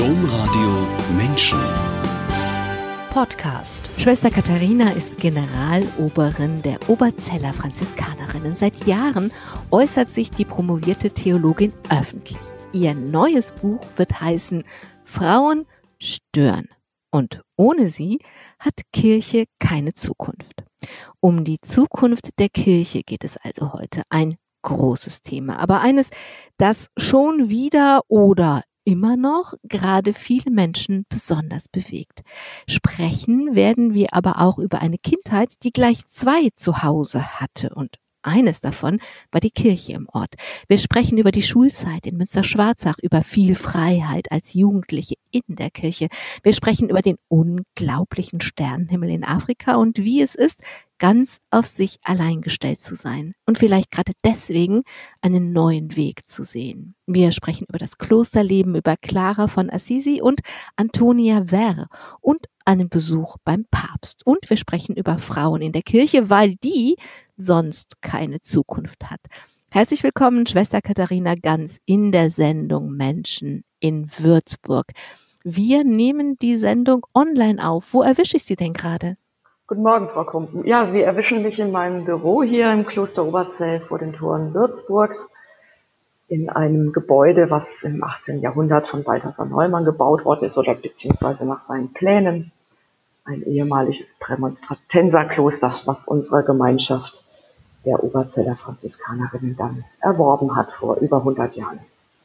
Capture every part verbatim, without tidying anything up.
Domradio Menschen Podcast. Schwester Katharina ist Generaloberin der Oberzeller Franziskanerinnen. Seit Jahren äußert sich die promovierte Theologin öffentlich. Ihr neues Buch wird heißen Frauen stören. Und ohne sie hat Kirche keine Zukunft. Um die Zukunft der Kirche geht es also heute. Ein großes Thema, aber eines, das schon wieder oder immer noch gerade viele Menschen besonders bewegt. Sprechen werden wir aber auch über eine Kindheit, die gleich zwei Zuhause hatte, und eines davon war die Kirche im Ort. Wir sprechen über die Schulzeit in Münster-Schwarzach, über viel Freiheit als Jugendliche in der Kirche. Wir sprechen über den unglaublichen Sternenhimmel in Afrika und wie es ist, ganz auf sich allein gestellt zu sein und vielleicht gerade deswegen einen neuen Weg zu sehen. Wir sprechen über das Klosterleben, über Clara von Assisi und Antonia Werr und einen Besuch beim Papst. Und wir sprechen über Frauen in der Kirche, weil die sonst keine Zukunft hat. Herzlich willkommen, Schwester Katharina Ganz, in der Sendung Menschen in Würzburg. Wir nehmen die Sendung online auf. Wo erwische ich Sie denn gerade? Guten Morgen, Frau Kumpen. Ja, Sie erwischen mich in meinem Büro hier im Kloster Oberzell vor den Toren Würzburgs in einem Gebäude, was im achtzehnten Jahrhundert von Balthasar Neumann gebaut worden ist oder beziehungsweise nach seinen Plänen. Ein ehemaliges Prämonstratenserkloster, was unsere Gemeinschaft der Oberzeller Franziskanerinnen dann erworben hat vor über hundert Jahren.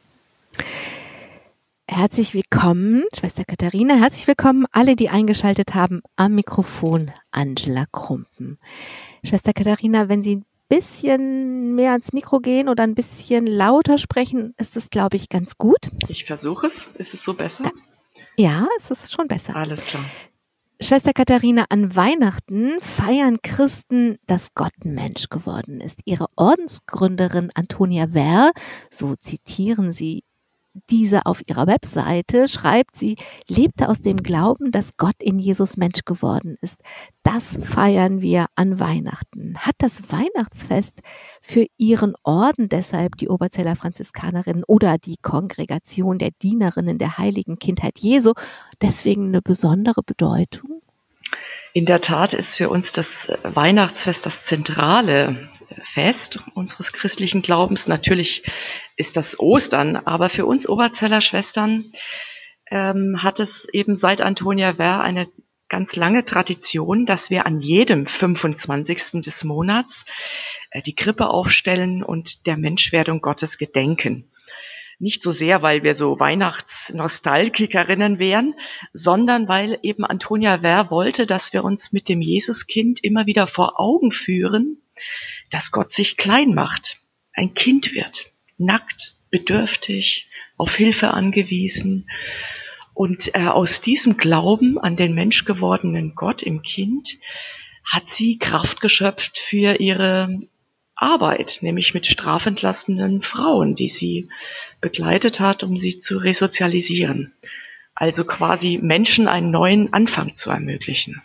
Herzlich willkommen, Schwester Katharina. Herzlich willkommen alle, die eingeschaltet haben. Am Mikrofon Angela Krumpen. Schwester Katharina, wenn Sie ein bisschen mehr ans Mikro gehen oder ein bisschen lauter sprechen, ist es, glaube ich, ganz gut. Ich versuche es. Ist es so besser? Ja, es ist schon besser. Alles klar. Schwester Katharina, an Weihnachten feiern Christen, dass Gott Mensch geworden ist. Ihre Ordensgründerin Antonia Werr, so zitieren Sie diese auf ihrer Webseite, schreibt, sie lebte aus dem Glauben, dass Gott in Jesus Mensch geworden ist. Das feiern wir an Weihnachten. Hat das Weihnachtsfest für Ihren Orden deshalb, die Oberzeller Franziskanerinnen oder die Kongregation der Dienerinnen der Heiligen Kindheit Jesu, deswegen eine besondere Bedeutung? In der Tat ist für uns das Weihnachtsfest das zentrale Fest unseres christlichen Glaubens. Natürlich ist das Ostern, aber für uns Oberzeller Schwestern ähm, hat es eben seit Antonia Werr eine ganz lange Tradition, dass wir an jedem fünfundzwanzigsten des Monats äh, die Krippe aufstellen und der Menschwerdung Gottes gedenken. Nicht so sehr, weil wir so Weihnachtsnostalgikerinnen wären, sondern weil eben Antonia Werr wollte, dass wir uns mit dem Jesuskind immer wieder vor Augen führen, dass Gott sich klein macht, ein Kind wird, nackt, bedürftig, auf Hilfe angewiesen. Und äh, aus diesem Glauben an den menschgewordenen Gott im Kind hat sie Kraft geschöpft für ihre Arbeit, nämlich mit strafentlassenen Frauen, die sie begleitet hat, um sie zu resozialisieren. Also quasi Menschen einen neuen Anfang zu ermöglichen.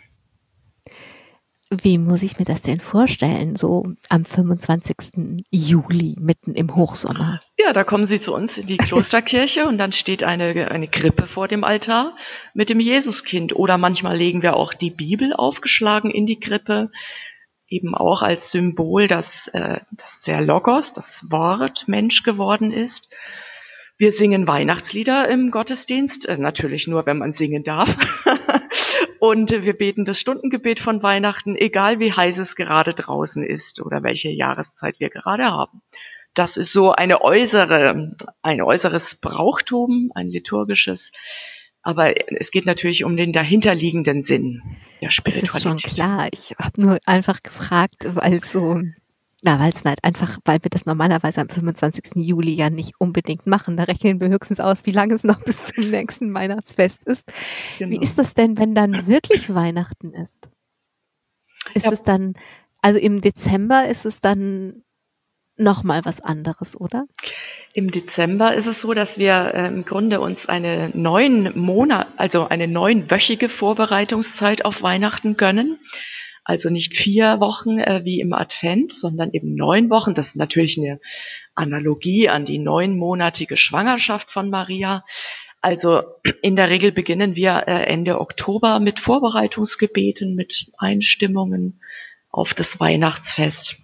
Wie muss ich mir das denn vorstellen, so am fünfundzwanzigsten Juli, mitten im Hochsommer? Ja, da kommen Sie zu uns in die Klosterkirche und dann steht eine, eine Krippe vor dem Altar mit dem Jesuskind. Oder manchmal legen wir auch die Bibel aufgeschlagen in die Krippe, eben auch als Symbol, dass, äh, dass der Logos, das Wort, Mensch geworden ist. Wir singen Weihnachtslieder im Gottesdienst, äh, natürlich nur, wenn man singen darf. Und wir beten das Stundengebet von Weihnachten, egal wie heiß es gerade draußen ist oder welche Jahreszeit wir gerade haben. Das ist so eine äußere, ein äußeres Brauchtum, ein liturgisches. Aber es geht natürlich um den dahinterliegenden Sinn der Spiritualität. Das ist schon klar. Ich habe nur einfach gefragt, weil so, na, weil es halt einfach, weil wir das normalerweise am fünfundzwanzigsten Juli ja nicht unbedingt machen. Da rechnen wir höchstens aus, wie lange es noch bis zum nächsten Weihnachtsfest ist. Genau. Wie ist das denn, wenn dann wirklich Weihnachten ist? Ist ja. es dann, also im Dezember ist es dann nochmal was anderes, oder? Im Dezember ist es so, dass wir äh, im Grunde uns eine neun Monat, also eine neunwöchige Vorbereitungszeit auf Weihnachten gönnen. Also nicht vier Wochen äh, wie im Advent, sondern eben neun Wochen. Das ist natürlich eine Analogie an die neunmonatige Schwangerschaft von Maria. Also in der Regel beginnen wir äh, Ende Oktober mit Vorbereitungsgebeten, mit Einstimmungen auf das Weihnachtsfest.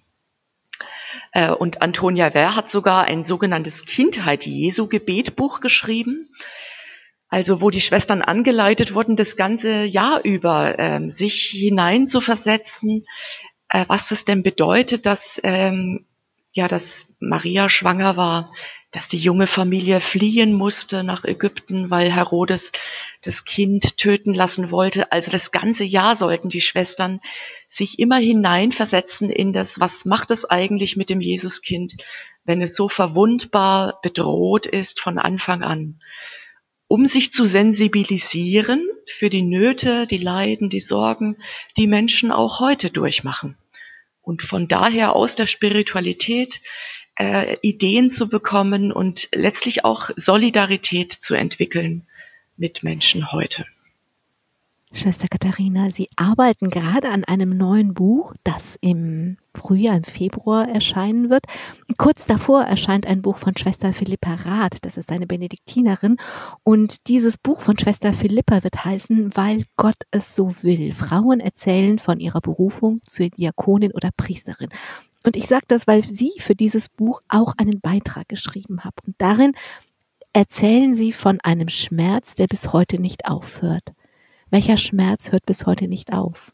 Äh, und Antonia Wehr hat sogar ein sogenanntes Kindheit-Jesu-Gebetbuch geschrieben, also wo die Schwestern angeleitet wurden, das ganze Jahr über äh, sich hineinzuversetzen, äh, was es denn bedeutet, dass, ähm, ja, dass Maria schwanger war, dass die junge Familie fliehen musste nach Ägypten, weil Herodes das Kind töten lassen wollte. Also das ganze Jahr sollten die Schwestern sich immer hineinversetzen in das, was macht es eigentlich mit dem Jesuskind, wenn es so verwundbar bedroht ist von Anfang an, um sich zu sensibilisieren für die Nöte, die Leiden, die Sorgen, die Menschen auch heute durchmachen. Und von daher aus der Spiritualität äh, Ideen zu bekommen und letztlich auch Solidarität zu entwickeln mit Menschen heute. Schwester Katharina, Sie arbeiten gerade an einem neuen Buch, das im Frühjahr, im Februar erscheinen wird. Kurz davor erscheint ein Buch von Schwester Philippa Rath, das ist eine Benediktinerin. Und dieses Buch von Schwester Philippa wird heißen, weil Gott es so will. Frauen erzählen von ihrer Berufung zur Diakonin oder Priesterin. Und ich sage das, weil Sie für dieses Buch auch einen Beitrag geschrieben haben. Und darin erzählen Sie von einem Schmerz, der bis heute nicht aufhört. Welcher Schmerz hört bis heute nicht auf?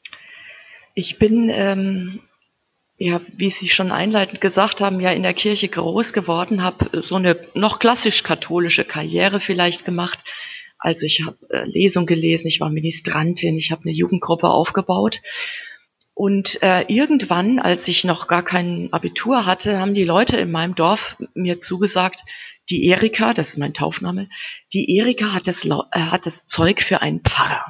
Ich bin, ähm, ja, wie Sie schon einleitend gesagt haben, ja in der Kirche groß geworden, habe so eine noch klassisch-katholische Karriere vielleicht gemacht. Also ich habe äh, Lesungen gelesen, ich war Ministrantin, ich habe eine Jugendgruppe aufgebaut. Und äh, irgendwann, als ich noch gar kein Abitur hatte, haben die Leute in meinem Dorf mir zugesagt, die Erika, das ist mein Taufname, die Erika hat das, äh, hat das Zeug für einen Pfarrer.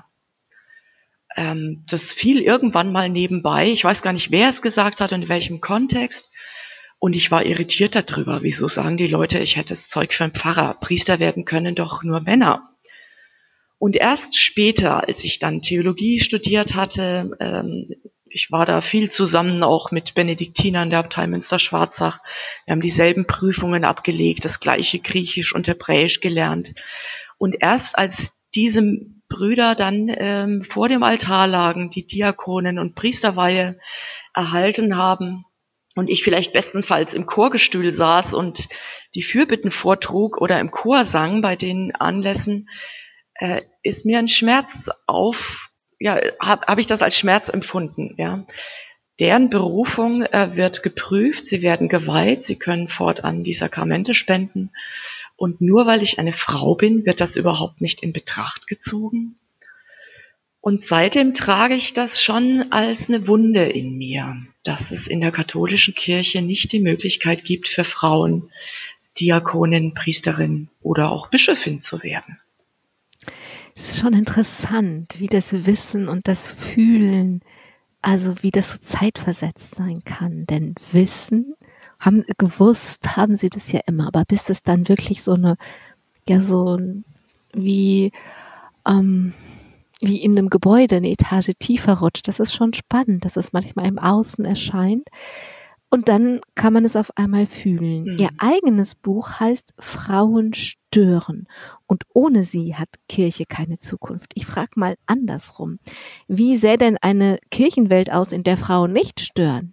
Ähm, das fiel irgendwann mal nebenbei. Ich weiß gar nicht, wer es gesagt hat und in welchem Kontext. Und ich war irritiert darüber. Wieso sagen die Leute, ich hätte das Zeug für einen Pfarrer? Priester werden können doch nur Männer. Und erst später, als ich dann Theologie studiert hatte, ähm, ich war da viel zusammen auch mit Benediktinern der Abtei Münster-Schwarzach. Wir haben dieselben Prüfungen abgelegt, das gleiche Griechisch und Hebräisch gelernt. Und erst als diese Brüder dann ähm, vor dem Altar lagen, die Diakonen- und Priesterweihe erhalten haben und ich vielleicht bestenfalls im Chorgestühl saß und die Fürbitten vortrug oder im Chor sang bei den Anlässen, äh, ist mir ein Schmerz auf ja, habe hab ich das als Schmerz empfunden, ja. Deren Berufung äh, wird geprüft, sie werden geweiht, sie können fortan die Sakramente spenden. Und nur weil ich eine Frau bin, wird das überhaupt nicht in Betracht gezogen. Und seitdem trage ich das schon als eine Wunde in mir, dass es in der katholischen Kirche nicht die Möglichkeit gibt, für Frauen Diakonin, Priesterin oder auch Bischöfin zu werden. Es ist schon interessant, wie das Wissen und das Fühlen, also wie das so zeitversetzt sein kann. Denn Wissen, haben gewusst, haben sie das ja immer, aber bis es dann wirklich so eine, ja so wie, ähm, wie in einem Gebäude eine Etage tiefer rutscht, das ist schon spannend, dass es manchmal im Außen erscheint. Und dann kann man es auf einmal fühlen. Mhm. Ihr eigenes Buch heißt Frauen stören. Und ohne sie hat Kirche keine Zukunft. Ich frage mal andersrum. Wie sähe denn eine Kirchenwelt aus, in der Frauen nicht stören?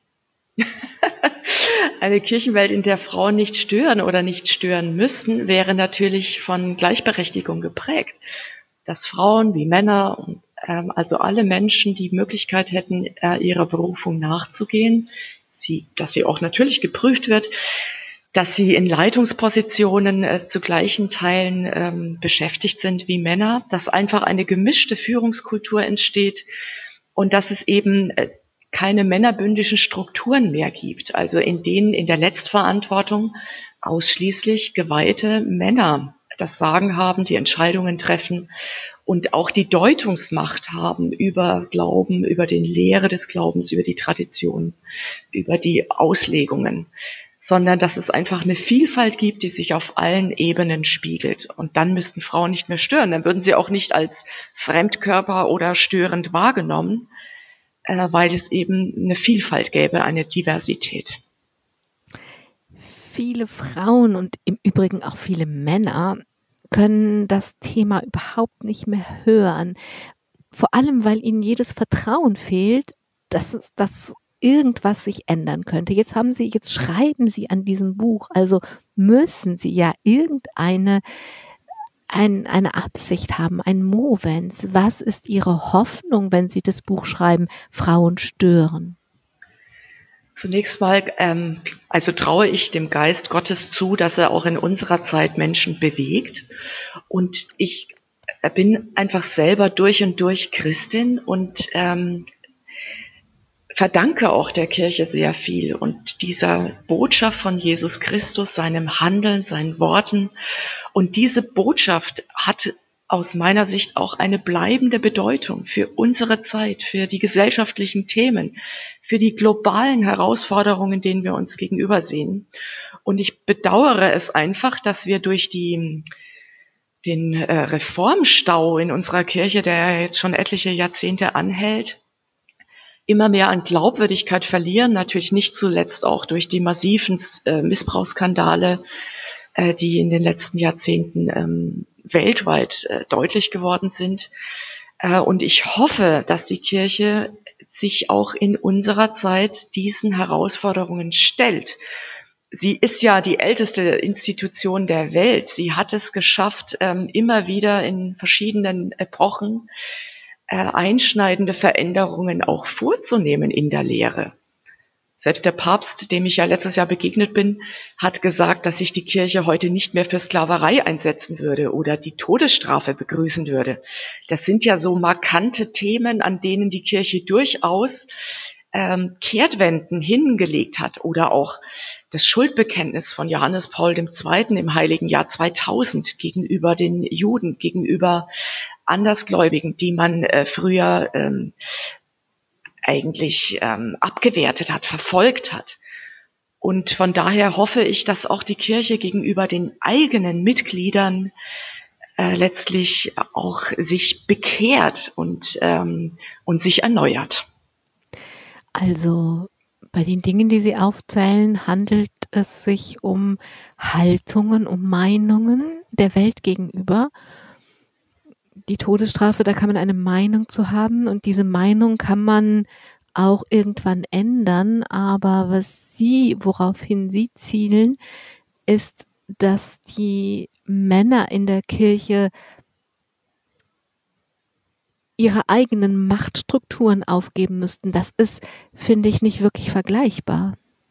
Eine Kirchenwelt, in der Frauen nicht stören oder nicht stören müssen, wäre natürlich von Gleichberechtigung geprägt. Dass Frauen wie Männer und ähm, also alle Menschen die Möglichkeit hätten, äh, ihrer Berufung nachzugehen, Sie, dass sie auch natürlich geprüft wird, dass sie in Leitungspositionen äh, zu gleichen Teilen ähm, beschäftigt sind wie Männer, dass einfach eine gemischte Führungskultur entsteht und dass es eben äh, keine männerbündischen Strukturen mehr gibt, also in denen in der Letztverantwortung ausschließlich geweihte Männer das Sagen haben, die Entscheidungen treffen und auch die Deutungsmacht haben über Glauben, über den Lehre des Glaubens, über die Tradition, über die Auslegungen, sondern dass es einfach eine Vielfalt gibt, die sich auf allen Ebenen spiegelt. Und dann müssten Frauen nicht mehr stören, dann würden sie auch nicht als Fremdkörper oder störend wahrgenommen, äh, weil es eben eine Vielfalt gäbe, eine Diversität. Viele Frauen und im Übrigen auch viele Männer können das Thema überhaupt nicht mehr hören. Vor allem, weil ihnen jedes Vertrauen fehlt, dass, dass irgendwas sich ändern könnte. Jetzt haben sie, jetzt schreiben sie an diesem Buch, also müssen sie ja irgendeine ein, eine Absicht haben, ein Movens. Was ist ihre Hoffnung, wenn sie das Buch schreiben, Frauen stören? Zunächst mal, ähm, also traue ich dem Geist Gottes zu, dass er auch in unserer Zeit Menschen bewegt. Und ich bin einfach selber durch und durch Christin und ähm, verdanke auch der Kirche sehr viel und dieser Botschaft von Jesus Christus, seinem Handeln, seinen Worten. Und diese Botschaft hat aus meiner Sicht auch eine bleibende Bedeutung für unsere Zeit, für die gesellschaftlichen Themen, für die globalen Herausforderungen, denen wir uns gegenüber sehen. Und ich bedauere es einfach, dass wir durch die, den äh, Reformstau in unserer Kirche, der jetzt schon etliche Jahrzehnte anhält, immer mehr an Glaubwürdigkeit verlieren, natürlich nicht zuletzt auch durch die massiven äh, Missbrauchsskandale, äh, die in den letzten Jahrzehnten ähm, weltweit äh, deutlich geworden sind. Äh, und ich hoffe, dass die Kirche sich auch in unserer Zeit diesen Herausforderungen stellt. Sie ist ja die älteste Institution der Welt. Sie hat es geschafft, ähm, immer wieder in verschiedenen Epochen äh, einschneidende Veränderungen auch vorzunehmen in der Lehre. Selbst der Papst, dem ich ja letztes Jahr begegnet bin, hat gesagt, dass sich die Kirche heute nicht mehr für Sklaverei einsetzen würde oder die Todesstrafe begrüßen würde. Das sind ja so markante Themen, an denen die Kirche durchaus ähm, Kehrtwenden hingelegt hat. Oder auch das Schuldbekenntnis von Johannes Paul der Zweite. im heiligen Jahr zweitausend gegenüber den Juden, gegenüber Andersgläubigen, die man äh, früher ähm, eigentlich ähm, abgewertet hat, verfolgt hat. Und von daher hoffe ich, dass auch die Kirche gegenüber den eigenen Mitgliedern äh, letztlich auch sich bekehrt und, ähm, und sich erneuert. Also bei den Dingen, die Sie aufzählen, handelt es sich um Haltungen, um Meinungen der Welt gegenüber. Die Todesstrafe, da kann man eine Meinung zu haben und diese Meinung kann man auch irgendwann ändern, aber was Sie, woraufhin Sie zielen, ist, dass die Männer in der Kirche ihre eigenen Machtstrukturen aufgeben müssten. Das ist, finde ich, nicht wirklich vergleichbar.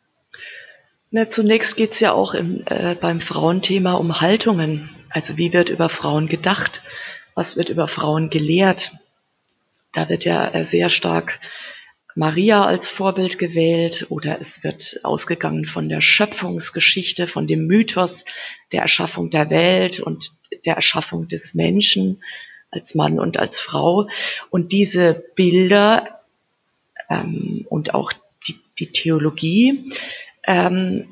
Na, zunächst geht es ja auch im, äh, beim Frauenthema um Haltungen. Also wie wird über Frauen gedacht? Was wird über Frauen gelehrt? Da wird ja sehr stark Maria als Vorbild gewählt oder es wird ausgegangen von der Schöpfungsgeschichte, von dem Mythos der Erschaffung der Welt und der Erschaffung des Menschen als Mann und als Frau. Und diese Bilder ähm, und auch die, die Theologie, ähm,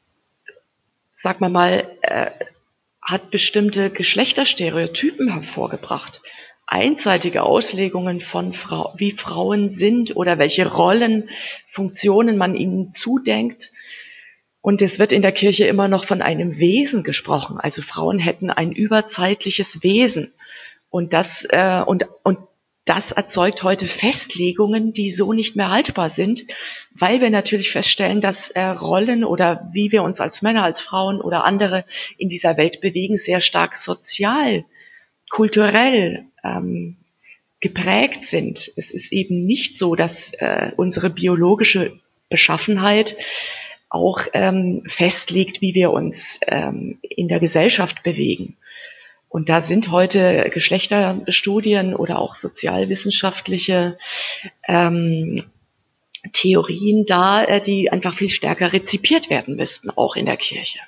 sag mal mal, äh, hat bestimmte Geschlechterstereotypen hervorgebracht. Einseitige Auslegungen von Frau, wie Frauen sind oder welche Rollen, Funktionen man ihnen zudenkt. Und es wird in der Kirche immer noch von einem Wesen gesprochen. Also Frauen hätten ein überzeitliches Wesen. Und das, äh, und, und das erzeugt heute Festlegungen, die so nicht mehr haltbar sind, weil wir natürlich feststellen, dass äh, Rollen oder wie wir uns als Männer, als Frauen oder andere in dieser Welt bewegen, sehr stark sozial, kulturell ähm, geprägt sind. Es ist eben nicht so, dass äh, unsere biologische Beschaffenheit auch ähm, festlegt, wie wir uns ähm, in der Gesellschaft bewegen. Und da sind heute Geschlechterstudien oder auch sozialwissenschaftliche ähm, Theorien da, äh, die einfach viel stärker rezipiert werden müssten, auch in der Kirche.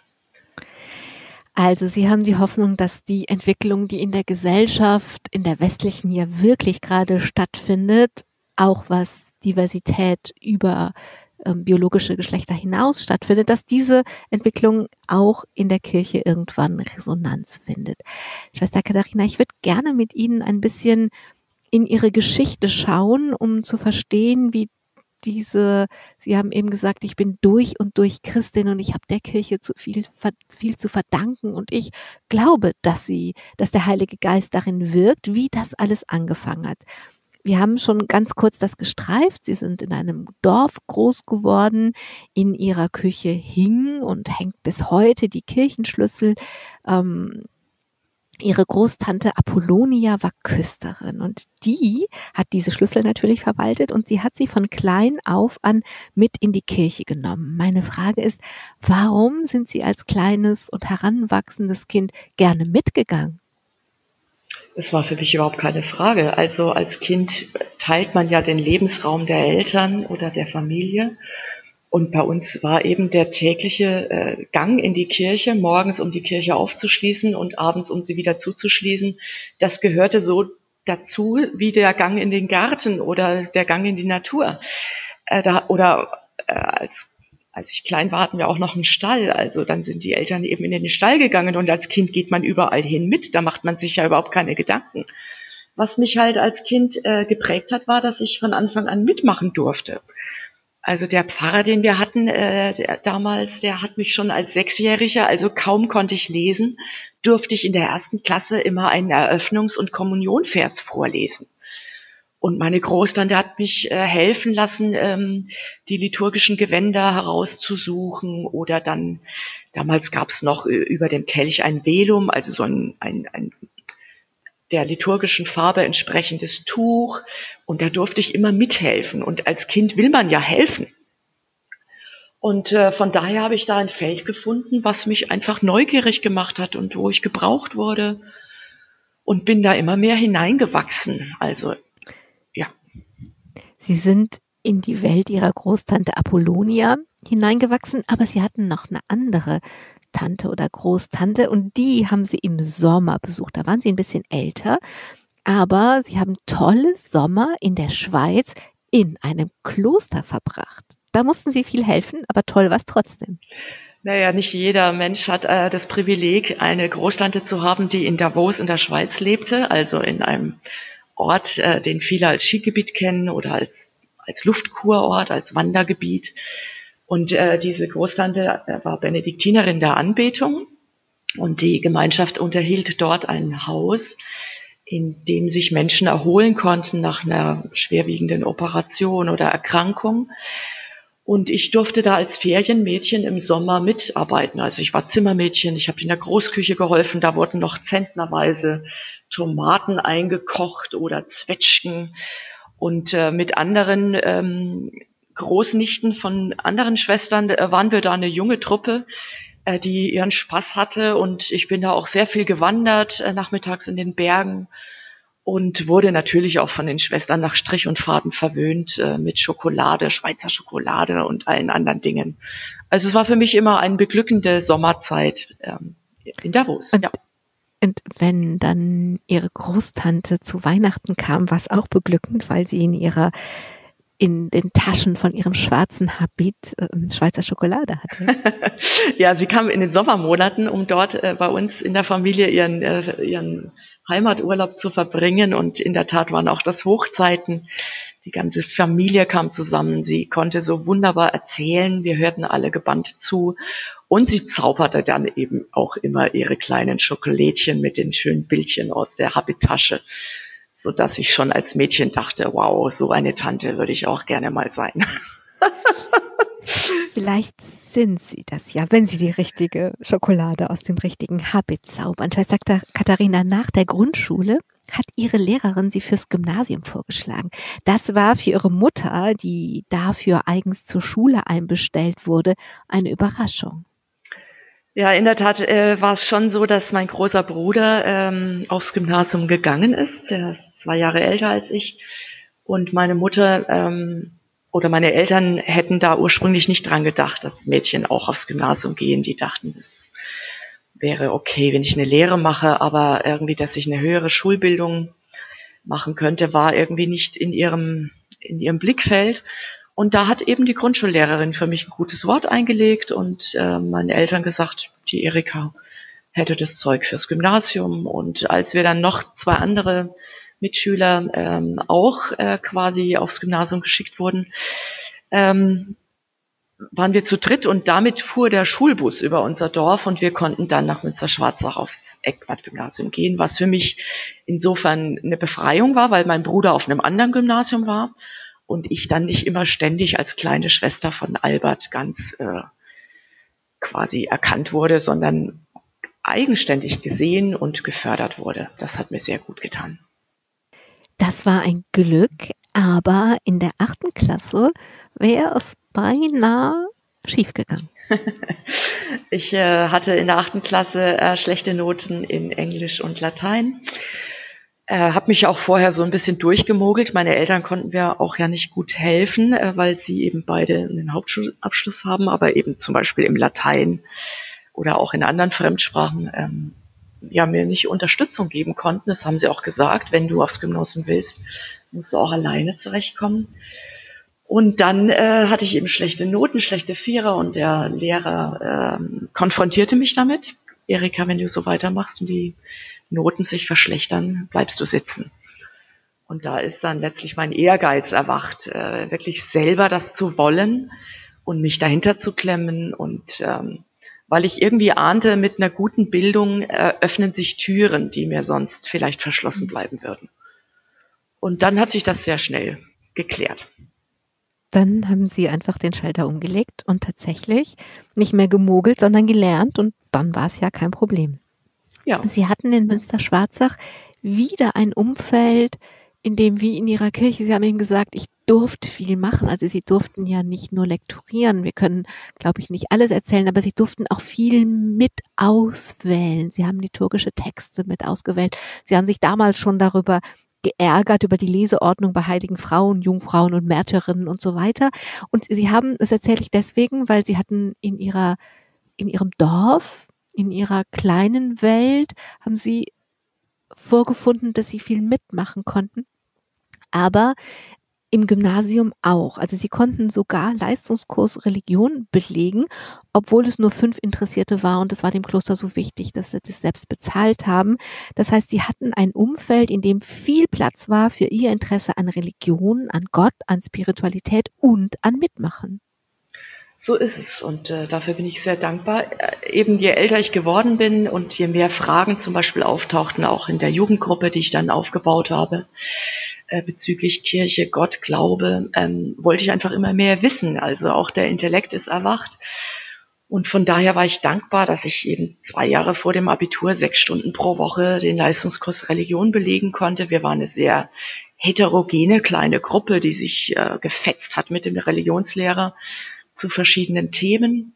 Also Sie haben die Hoffnung, dass die Entwicklung, die in der Gesellschaft, in der westlichen ja wirklich gerade stattfindet, auch was Diversität über ähm, biologische Geschlechter hinaus stattfindet, dass diese Entwicklung auch in der Kirche irgendwann Resonanz findet. Schwester Katharina, ich würde gerne mit Ihnen ein bisschen in Ihre Geschichte schauen, um zu verstehen, wie diese, Sie haben eben gesagt, ich bin durch und durch Christin und ich habe der Kirche zu viel, viel zu verdanken und ich glaube, dass sie, dass der Heilige Geist darin wirkt, wie das alles angefangen hat. Wir haben schon ganz kurz das gestreift. Sie sind in einem Dorf groß geworden. In ihrer Küche hing und hängt bis heute die Kirchenschlüssel. Ähm, Ihre Großtante Apollonia war Küsterin und die hat diese Schlüssel natürlich verwaltet und sie hat sie von klein auf an mit in die Kirche genommen. Meine Frage ist, warum sind Sie als kleines und heranwachsendes Kind gerne mitgegangen? Es war für mich überhaupt keine Frage. Also als Kind teilt man ja den Lebensraum der Eltern oder der Familie. Und bei uns war eben der tägliche äh, Gang in die Kirche, morgens um die Kirche aufzuschließen und abends um sie wieder zuzuschließen. Das gehörte so dazu wie der Gang in den Garten oder der Gang in die Natur. Äh, da, oder äh, als, als ich klein war, hatten wir auch noch einen Stall. Also dann sind die Eltern eben in den Stall gegangen und als Kind geht man überall hin mit. Da macht man sich ja überhaupt keine Gedanken. Was mich halt als Kind äh, geprägt hat, war, dass ich von Anfang an mitmachen durfte. Also der Pfarrer, den wir hatten äh, der, damals, der hat mich schon als Sechsjähriger, also kaum konnte ich lesen, durfte ich in der ersten Klasse immer einen Eröffnungs- und Kommunionvers vorlesen. Und meine Großtante hat mich äh, helfen lassen, ähm, die liturgischen Gewänder herauszusuchen oder dann, damals gab es noch äh, über dem Kelch ein Velum, also so ein, ein, ein der liturgischen Farbe entsprechendes Tuch und da durfte ich immer mithelfen und als Kind will man ja helfen. Und äh, von daher habe ich da ein Feld gefunden, was mich einfach neugierig gemacht hat und wo ich gebraucht wurde und bin da immer mehr hineingewachsen. Also, ja. Sie sind in die Welt Ihrer Großtante Apollonia hineingewachsen, aber Sie hatten noch eine andere Tante oder Großtante und die haben Sie im Sommer besucht. Da waren Sie ein bisschen älter, aber Sie haben tolle Sommer in der Schweiz in einem Kloster verbracht. Da mussten Sie viel helfen, aber toll war es trotzdem. Naja, nicht jeder Mensch hat äh, das Privileg, eine Großtante zu haben, die in Davos in der Schweiz lebte, also in einem Ort, äh, den viele als Skigebiet kennen oder als, als Luftkurort, als Wandergebiet. Und äh, diese Großtante äh, war Benediktinerin der Anbetung und die Gemeinschaft unterhielt dort ein Haus, in dem sich Menschen erholen konnten nach einer schwerwiegenden Operation oder Erkrankung. Und ich durfte da als Ferienmädchen im Sommer mitarbeiten. Also ich war Zimmermädchen, ich habe in der Großküche geholfen, da wurden noch zentnerweise Tomaten eingekocht oder Zwetschgen. Und äh, mit anderen ähm, Großnichten von anderen Schwestern äh, waren wir da eine junge Truppe, äh, die ihren Spaß hatte. Und ich bin da auch sehr viel gewandert, äh, nachmittags in den Bergen. Und wurde natürlich auch von den Schwestern nach Strich und Faden verwöhnt äh, mit Schokolade, Schweizer Schokolade und allen anderen Dingen. Also es war für mich immer eine beglückende Sommerzeit ähm, in Davos. Und, ja. und wenn dann Ihre Großtante zu Weihnachten kam, war es auch beglückend, weil sie in ihrer in den Taschen von ihrem schwarzen Habit äh, Schweizer Schokolade hatte. Ja, sie kam in den Sommermonaten, um dort äh, bei uns in der Familie ihren, äh, ihren Heimaturlaub zu verbringen. Und in der Tat waren auch das Hochzeiten. Die ganze Familie kam zusammen. Sie konnte so wunderbar erzählen. Wir hörten alle gebannt zu. Und sie zauberte dann eben auch immer ihre kleinen Schokolädchen mit den schönen Bildchen aus der Habittasche, so dass ich schon als Mädchen dachte, wow, so eine Tante würde ich auch gerne mal sein. Vielleicht sind Sie das ja, wenn Sie die richtige Schokolade aus dem richtigen Habit zaubern. Schwester Katharina, nach der Grundschule hat Ihre Lehrerin Sie fürs Gymnasium vorgeschlagen. Das war für Ihre Mutter, die dafür eigens zur Schule einbestellt wurde, eine Überraschung. Ja, in der Tat äh, war es schon so, dass mein großer Bruder ähm, aufs Gymnasium gegangen ist. Er ist zwei Jahre älter als ich. Und meine Mutter ähm, oder meine Eltern hätten da ursprünglich nicht dran gedacht, dass Mädchen auch aufs Gymnasium gehen. Die dachten, das wäre okay, wenn ich eine Lehre mache, aber irgendwie, dass ich eine höhere Schulbildung machen könnte, war irgendwie nicht in ihrem, in ihrem Blickfeld. Und da hat eben die Grundschullehrerin für mich ein gutes Wort eingelegt und äh, meine Eltern gesagt, die Erika hätte das Zeug fürs Gymnasium. Und als wir dann noch zwei andere Mitschüler ähm, auch äh, quasi aufs Gymnasium geschickt wurden, ähm, waren wir zu dritt und damit fuhr der Schulbus über unser Dorf und wir konnten dann nach Münsterschwarzach aufs Eckwart-Gymnasium gehen, was für mich insofern eine Befreiung war, weil mein Bruder auf einem anderen Gymnasium war und ich dann nicht immer ständig als kleine Schwester von Albert ganz äh, quasi erkannt wurde, sondern eigenständig gesehen und gefördert wurde. Das hat mir sehr gut getan. Das war ein Glück, aber in der achten Klasse wäre es beinahe schiefgegangen. Ich äh, hatte in der achten Klasse äh, schlechte Noten in Englisch und Latein. Äh, habe mich auch vorher so ein bisschen durchgemogelt. Meine Eltern konnten mir auch ja nicht gut helfen, äh, weil sie eben beide einen Hauptschulabschluss haben, aber eben zum Beispiel im Latein oder auch in anderen Fremdsprachen ähm, ja mir nicht Unterstützung geben konnten. Das haben sie auch gesagt, wenn du aufs Gymnasium willst, musst du auch alleine zurechtkommen. Und dann äh, hatte ich eben schlechte Noten, schlechte Vierer und der Lehrer äh, konfrontierte mich damit. Erika, wenn du so weitermachst und die Noten sich verschlechtern, bleibst du sitzen. Und da ist dann letztlich mein Ehrgeiz erwacht, äh, wirklich selber das zu wollen und mich dahinter zu klemmen. Und ähm, weil ich irgendwie ahnte, mit einer guten Bildung äh, öffnen sich Türen, die mir sonst vielleicht verschlossen bleiben würden. Und dann hat sich das sehr schnell geklärt. Dann haben Sie einfach den Schalter umgelegt und tatsächlich nicht mehr gemogelt, sondern gelernt und dann war es ja kein Problem. Ja. Sie hatten in Münsterschwarzach wieder ein Umfeld, in dem wie in Ihrer Kirche, Sie haben eben gesagt, ich durfte viel machen. Also Sie durften ja nicht nur lektorieren. Wir können, glaube ich, nicht alles erzählen, aber Sie durften auch viel mit auswählen. Sie haben liturgische Texte mit ausgewählt. Sie haben sich damals schon darüber geärgert über die Leseordnung bei heiligen Frauen, Jungfrauen und Märtyrinnen und so weiter. Und Sie haben, das erzähle ich deswegen, weil Sie hatten in ihrer, in Ihrem Dorf, in Ihrer kleinen Welt, haben Sie vorgefunden, dass Sie viel mitmachen konnten. Aber im Gymnasium auch. Also Sie konnten sogar Leistungskurs Religion belegen, obwohl es nur fünf Interessierte war und es war dem Kloster so wichtig, dass sie das selbst bezahlt haben. Das heißt, Sie hatten ein Umfeld, in dem viel Platz war für Ihr Interesse an Religion, an Gott, an Spiritualität und an Mitmachen. So ist es und äh, dafür bin ich sehr dankbar. Äh, eben je älter ich geworden bin und je mehr Fragen zum Beispiel auftauchten, auch in der Jugendgruppe, die ich dann aufgebaut habe, äh, bezüglich Kirche, Gott, Glaube, ähm, wollte ich einfach immer mehr wissen. Also auch der Intellekt ist erwacht. Und von daher war ich dankbar, dass ich eben zwei Jahre vor dem Abitur sechs Stunden pro Woche den Leistungskurs Religion belegen konnte. Wir waren eine sehr heterogene kleine Gruppe, die sich äh, gefetzt hat mit dem Religionslehrer zu verschiedenen Themen.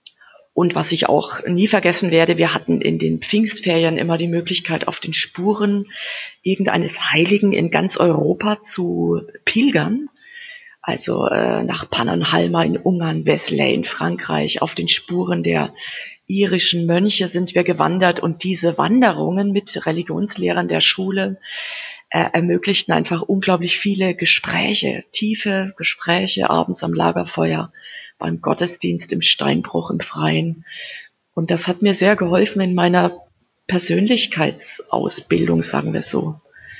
Und was ich auch nie vergessen werde, wir hatten in den Pfingstferien immer die Möglichkeit, auf den Spuren irgendeines Heiligen in ganz Europa zu pilgern. Also äh, nach Pannonhalma in Ungarn, Wesley in Frankreich, auf den Spuren der irischen Mönche sind wir gewandert. Und diese Wanderungen mit Religionslehrern der Schule äh, ermöglichten einfach unglaublich viele Gespräche, tiefe Gespräche abends am Lagerfeuer, beim Gottesdienst im Steinbruch im Freien. Und das hat mir sehr geholfen in meiner Persönlichkeitsausbildung, sagen wir so.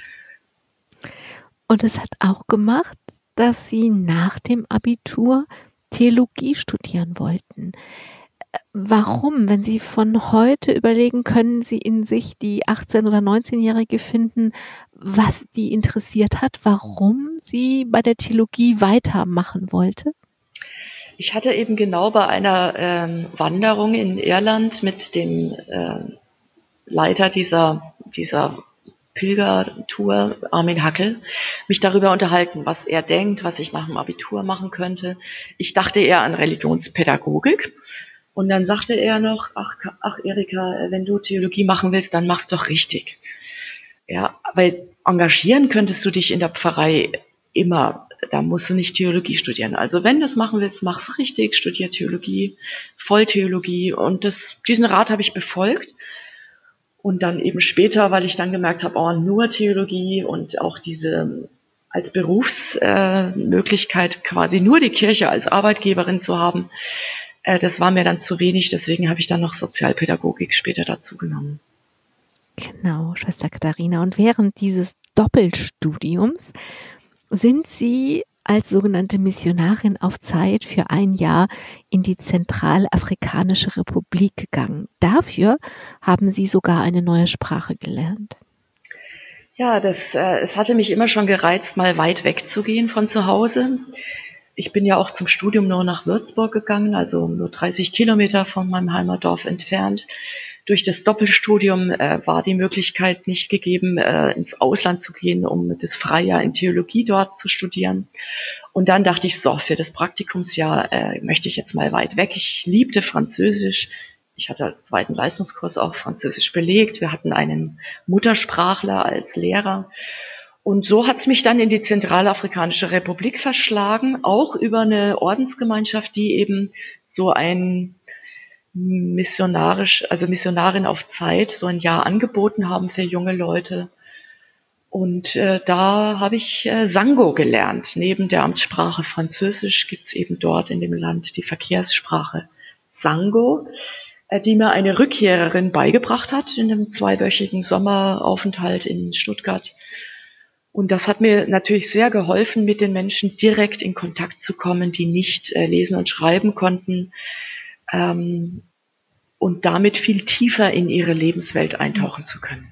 Und es hat auch gemacht, dass Sie nach dem Abitur Theologie studieren wollten. Warum? Wenn Sie von heute überlegen, können Sie in sich die achtzehn- oder neunzehnjährige finden, was die interessiert hat, warum sie bei der Theologie weitermachen wollte? Ich hatte eben genau bei einer ähm, Wanderung in Irland mit dem äh, Leiter dieser, dieser Pilgertour, Armin Hackel, mich darüber unterhalten, was er denkt, was ich nach dem Abitur machen könnte. Ich dachte eher an Religionspädagogik. Und dann sagte er noch, ach, ach Erika, wenn du Theologie machen willst, dann mach's doch richtig. Ja, weil engagieren könntest du dich in der Pfarrei immer. Da musst du nicht Theologie studieren. Also wenn du es machen willst, mach's richtig, studier Theologie, Volltheologie. Und das, diesen Rat habe ich befolgt. Und dann eben später, weil ich dann gemerkt habe, oh, nur Theologie und auch diese als Berufsmöglichkeit äh, quasi nur die Kirche als Arbeitgeberin zu haben, äh, das war mir dann zu wenig. Deswegen habe ich dann noch Sozialpädagogik später dazu genommen. Genau, Schwester Katharina. Und während dieses Doppelstudiums sind Sie als sogenannte Missionarin auf Zeit für ein Jahr in die Zentralafrikanische Republik gegangen. Dafür haben Sie sogar eine neue Sprache gelernt. Ja, das, äh, es hatte mich immer schon gereizt, mal weit wegzugehen von zu Hause. Ich bin ja auch zum Studium nur nach Würzburg gegangen, also nur dreißig Kilometer von meinem Heimatdorf entfernt. Durch das Doppelstudium äh, war die Möglichkeit nicht gegeben, äh, ins Ausland zu gehen, um das Freijahr in Theologie dort zu studieren. Und dann dachte ich, so, für das Praktikumsjahr äh, möchte ich jetzt mal weit weg. Ich liebte Französisch. Ich hatte als zweiten Leistungskurs auch Französisch belegt. Wir hatten einen Muttersprachler als Lehrer. Und so hat es mich dann in die Zentralafrikanische Republik verschlagen, auch über eine Ordensgemeinschaft, die eben so ein missionarisch, also Missionarin auf Zeit, so ein Jahr angeboten haben für junge Leute. Und äh, da habe ich äh, Sango gelernt. Neben der Amtssprache Französisch gibt es eben dort in dem Land die Verkehrssprache Sango, äh, die mir eine Rückkehrerin beigebracht hat in einem zweiwöchigen Sommeraufenthalt in Stuttgart. Und das hat mir natürlich sehr geholfen, mit den Menschen direkt in Kontakt zu kommen, die nicht äh, lesen und schreiben konnten, ähm, und damit viel tiefer in ihre Lebenswelt eintauchen zu können.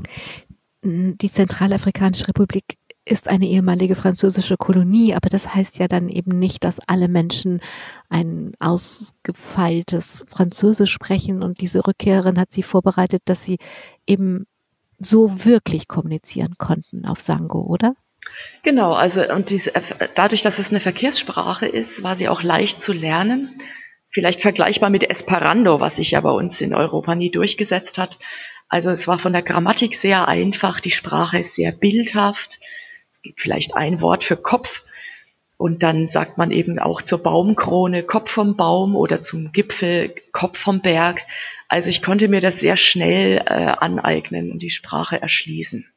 Die Zentralafrikanische Republik ist eine ehemalige französische Kolonie, aber das heißt ja dann eben nicht, dass alle Menschen ein ausgefeiltes Französisch sprechen, und diese Rückkehrerin hat sie vorbereitet, dass sie eben so wirklich kommunizieren konnten auf Sango, oder? Genau, also und diese, dadurch, dass es eine Verkehrssprache ist, war sie auch leicht zu lernen. Vielleicht vergleichbar mit Esperanto, was sich ja bei uns in Europa nie durchgesetzt hat. Also es war von der Grammatik sehr einfach, die Sprache ist sehr bildhaft. Es gibt vielleicht ein Wort für Kopf und dann sagt man eben auch zur Baumkrone Kopf vom Baum oder zum Gipfel Kopf vom Berg. Also ich konnte mir das sehr schnell äh, aneignen und die Sprache erschließen.